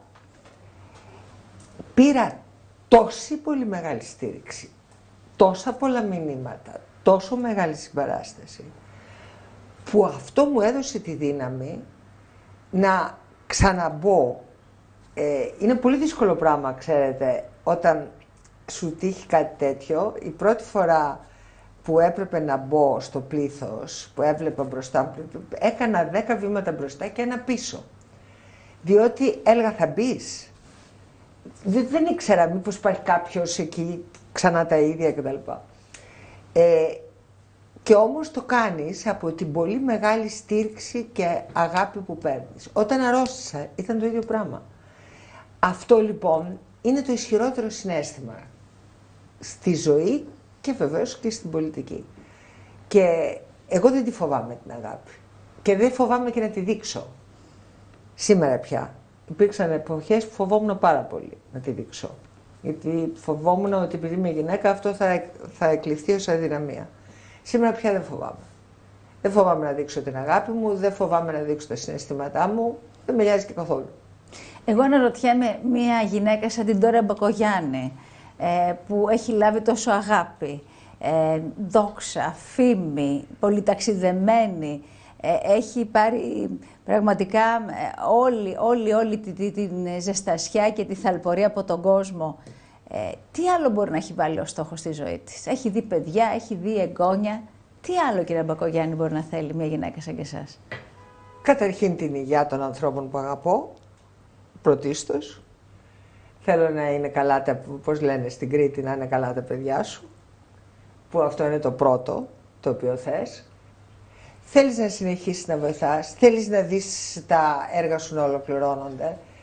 Πήρα τόση πολύ μεγάλη στήριξη, τόσα πολλά μηνύματα, τόσο μεγάλη συμπαράσταση, που αυτό μου έδωσε τη δύναμη να ξαναμπω. Ε, είναι πολύ δύσκολο πράγμα, ξέρετε, όταν σου τύχει κάτι τέτοιο. Η πρώτη φορά που έπρεπε να μπω στο πλήθος, που έβλεπα μπροστά μου, έκανα δέκα βήματα μπροστά και ένα πίσω. Διότι έλεγα θα μπεις. Δεν, δεν ήξερα μήπως υπάρχει κάποιος εκεί, ξανά τα ίδια κτλ. Ε, και όμως το κάνεις από την πολύ μεγάλη στήριξη και αγάπη που παίρνεις. Όταν αρρώστησα ήταν το ίδιο πράγμα. Αυτό λοιπόν είναι το ισχυρότερο συναίσθημα στη ζωή και βεβαίως και στην πολιτική. Και εγώ δεν τη φοβάμαι την αγάπη. Και δεν φοβάμαι και να τη δείξω. Σήμερα πια. Υπήρξαν εποχές που φοβόμουν πάρα πολύ να τη δείξω. Γιατί φοβόμουν ότι επειδή είμαι γυναίκα αυτό θα, θα εκλειφθεί ως αδυναμία. Σήμερα πια δεν φοβάμαι. Δεν φοβάμαι να δείξω την αγάπη μου, δεν φοβάμαι να δείξω τα συναισθήματά μου, δεν με νοιάζει και καθόλου. Εγώ αναρωτιέμαι μια γυναίκα σαν την Ντόρα Μπακογιάννη, ε, που έχει λάβει τόσο αγάπη, ε, δόξα, φήμη, πολυταξιδεμένη, ε, έχει πάρει πραγματικά ε, όλη, όλη, όλη την, την ζεστασιά και τη θαλπορία από τον κόσμο. Ε, τι άλλο μπορεί να έχει βάλει ως στόχο στη ζωή της? Έχει δει παιδιά, έχει δει εγγόνια. Τι άλλο, κύριε Μπακογιάννη, μπορεί να θέλει μια γυναίκα σαν και εσάς? Καταρχήν την υγεία των ανθρώπων που αγαπώ, πρωτίστως. Θέλω να είναι καλά τα, πώς λένε στην Κρήτη, να είναι καλά τα παιδιά σου, που αυτό είναι το πρώτο το οποίο θες. Θέλεις να συνεχίσεις να βοηθάς, θέλεις να δεις τα έργα σου να ολοκληρώνονται.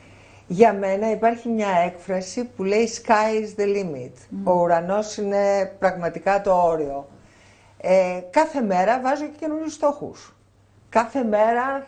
Για μένα υπάρχει μια έκφραση που λέει «Sky is the limit». Mm. Ο ουρανός είναι πραγματικά το όριο. Ε, κάθε μέρα βάζω και καινούριους στόχους. Κάθε μέρα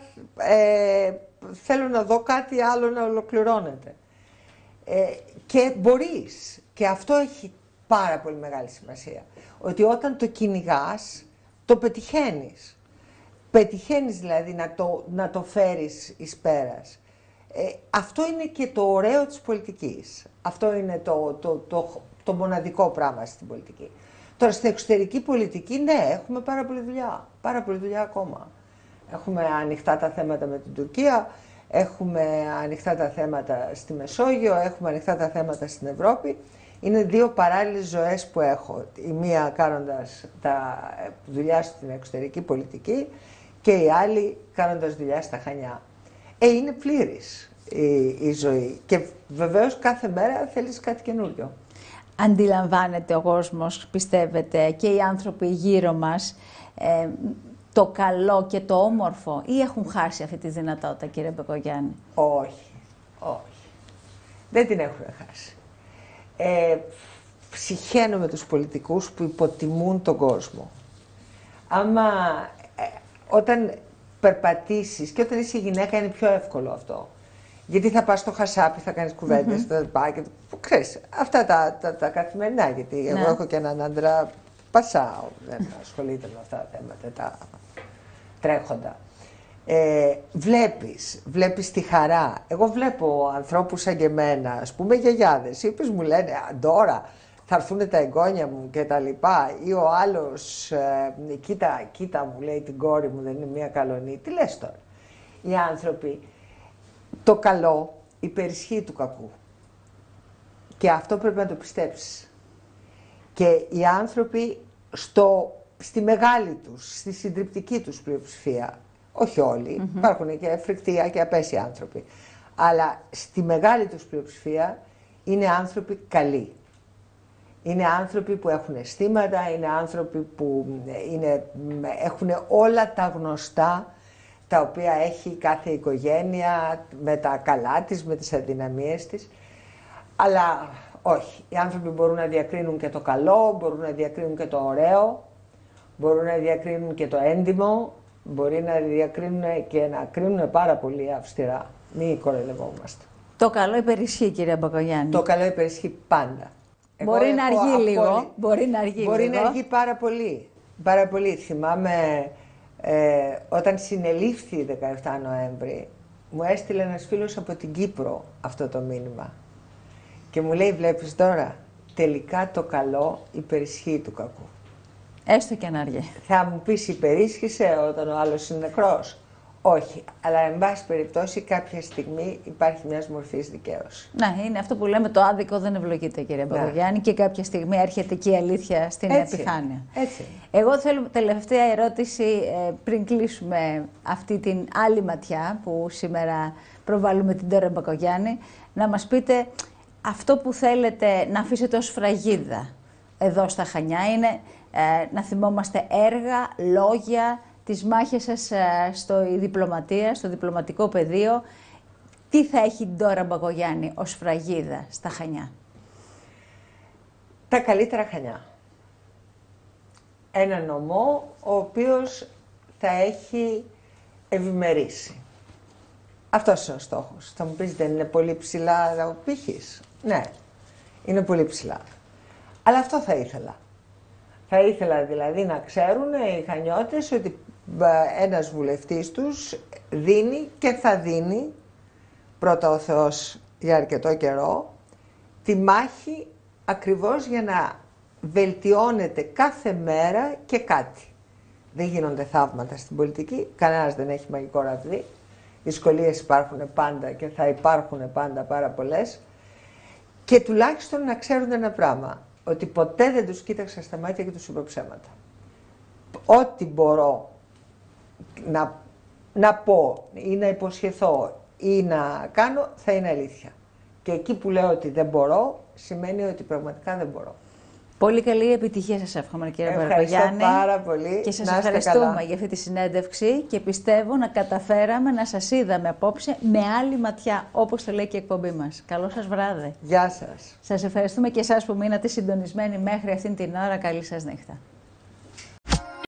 ε, θέλω να δω κάτι άλλο να ολοκληρώνεται. Ε, και μπορείς, και αυτό έχει πάρα πολύ μεγάλη σημασία, ότι όταν το κυνηγάς, το πετυχαίνεις. Πετυχαίνεις δηλαδή να το, να το φέρεις εις πέρας. Ε, αυτό είναι και το ωραίο της πολιτικής. Αυτό είναι το, το, το, το μοναδικό πράγμα στην πολιτική. Τώρα, στην εξωτερική πολιτική, ναι, έχουμε πάρα πολλή δουλειά. Πάρα πολλή δουλειά ακόμα. Έχουμε ανοιχτά τα θέματα με την Τουρκία, έχουμε ανοιχτά τα θέματα στη Μεσόγειο, έχουμε ανοιχτά τα θέματα στην Ευρώπη. Είναι δύο παράλληλες ζωές που έχω. Η μία κάνοντας τα δουλειά στην εξωτερική πολιτική και η άλλη κάνοντας δουλειά στα Χανιά. Ε, είναι πλήρης η, η ζωή και βεβαίως κάθε μέρα θέλεις κάτι καινούριο. Αντιλαμβάνεται ο κόσμος, πιστεύετε, και οι άνθρωποι γύρω μας, ε, το καλό και το όμορφο, ή έχουν χάσει αυτή τη δυνατότητα, κύριε Μπακογιάννη? Όχι, όχι. Δεν την έχουν χάσει. Ε, Συχαίνω με τους πολιτικούς που υποτιμούν τον κόσμο. Άμα ε, όταν περπατήσεις και όταν είσαι γυναίκα είναι πιο εύκολο αυτό. Γιατί θα πας στο χασάπι, θα κάνεις κουβέντες, mm-hmm. θα και, ξέρεις, αυτά τα, τα, τα καθημερινά, γιατί ναι. εγώ έχω και έναν άντρα πασάω, δεν ασχολείται με αυτά τα θέματα, τα τρέχοντα. Ε, βλέπεις, βλέπεις τη χαρά. Εγώ βλέπω ανθρώπους σαν και εμένα, ας πούμε γιαγιάδες, οι οποίες μου λένε «Τώρα θα έρθουν τα εγγόνια μου» και τα λοιπά, ή ο άλλος ε, «Κοίτα, κοίτα» μου λέει την κόρη μου, δεν είναι μια καλονή. Τι λες τώρα? Οι άνθρωποι, το καλό υπερισχύει του κακού. Και αυτό πρέπει να το πιστέψεις. Και οι άνθρωποι στο, στη μεγάλη τους, στη συντριπτική τους πλειοψηφία, όχι όλοι, mm-hmm. υπάρχουν και φρικτοί και απέσιοι άνθρωποι, αλλά στη μεγάλη τους πλειοψηφία είναι άνθρωποι καλοί. Είναι άνθρωποι που έχουν αισθήματα, είναι άνθρωποι που είναι, έχουν όλα τα γνωστά τα οποία έχει κάθε οικογένεια, με τα καλά της, με τις αδυναμίες της. Αλλά όχι, οι άνθρωποι μπορούν να διακρίνουν και το καλό, μπορούν να διακρίνουν και το ωραίο, μπορούν να διακρίνουν και το έντιμο, μπορεί να διακρίνουν και να κρίνουν πάρα πολύ αυστηρά. Μην κοροϊδευόμαστε. Το καλό υπερισχύει, κύριε Μπακογιάννη. Το καλό υπερισχύει πάντα. Μπορεί Εγώ να αργεί απόλυ... λίγο. Μπορεί να αργεί μπορεί λίγο. να αργεί πάρα πολύ. Πάρα πολύ. Θυμάμαι ε, όταν συνελήφθη δεκαεφτά Νοέμβρη, μου έστειλε ένας φίλος από την Κύπρο αυτό το μήνυμα. Και μου λέει, βλέπεις τώρα, τελικά το καλό υπερισχύει του κακού. Έστω και αν αργεί. Θα μου πεις υπερίσχυσε όταν ο άλλος είναι νεκρός? Όχι, αλλά εν πάση περιπτώσει κάποια στιγμή υπάρχει μιας μορφής δικαίωση. Ναι, είναι αυτό που λέμε, το άδικο δεν ευλογείται, κύριε Μπακογιάννη, και κάποια στιγμή έρχεται και η αλήθεια στην έτσι, επιφάνεια. Έτσι. Εγώ θέλω τελευταία ερώτηση ε, πριν κλείσουμε αυτή την άλλη ματιά που σήμερα προβάλλουμε την Ντόρα Μπακογιάννη, να μας πείτε αυτό που θέλετε να αφήσετε ως φραγίδα εδώ στα Χανιά είναι ε, να θυμόμαστε έργα, λόγια, τις μάχες σας στο διπλωματία, στο διπλωματικό πεδίο. Τι θα έχει η Ντόρα Μπακογιάννη ως φραγίδα στα Χανιά? Τα καλύτερα Χανιά. Ένα νομό ο οποίος θα έχει ευημερήσει. Αυτός είναι ο στόχος. Θα μου πεις, δεν είναι πολύ ψηλά ο πύχης? Ναι, είναι πολύ ψηλά. Αλλά αυτό θα ήθελα. Θα ήθελα δηλαδή να ξέρουν οι Χανιώτες ότι ένας βουλευτής τους δίνει και θα δίνει, πρώτα ο Θεός για αρκετό καιρό, τη μάχη ακριβώς για να βελτιώνεται κάθε μέρα και κάτι. Δεν γίνονται θαύματα στην πολιτική, κανένας δεν έχει μαγικό ραβδί. Δυσκολίες υπάρχουν πάντα και θα υπάρχουν πάντα πάρα πολλές. Και τουλάχιστον να ξέρουν ένα πράγμα, ότι ποτέ δεν τους κοίταξα στα μάτια και τους είπα ψέματα. Ό,τι μπορώ να, να πω ή να υποσχεθώ ή να κάνω θα είναι αλήθεια. Και εκεί που λέω ότι δεν μπορώ, σημαίνει ότι πραγματικά δεν μπορώ. Πολύ καλή επιτυχία σας εύχομαι, κύριε Μπαρακογιάννη. Ευχαριστώ πάρα πολύ. Και σας να είστε ευχαριστούμε καλά. για αυτή τη συνέντευξη και πιστεύω να καταφέραμε να σας είδαμε απόψε με άλλη ματιά, όπως το λέει και η εκπομπή μας. Καλό σας βράδυ. Γεια σας. Σας ευχαριστούμε και εσάς που μείνατε συντονισμένοι μέχρι αυτήν την ώρα. Καλή σας νύχτα.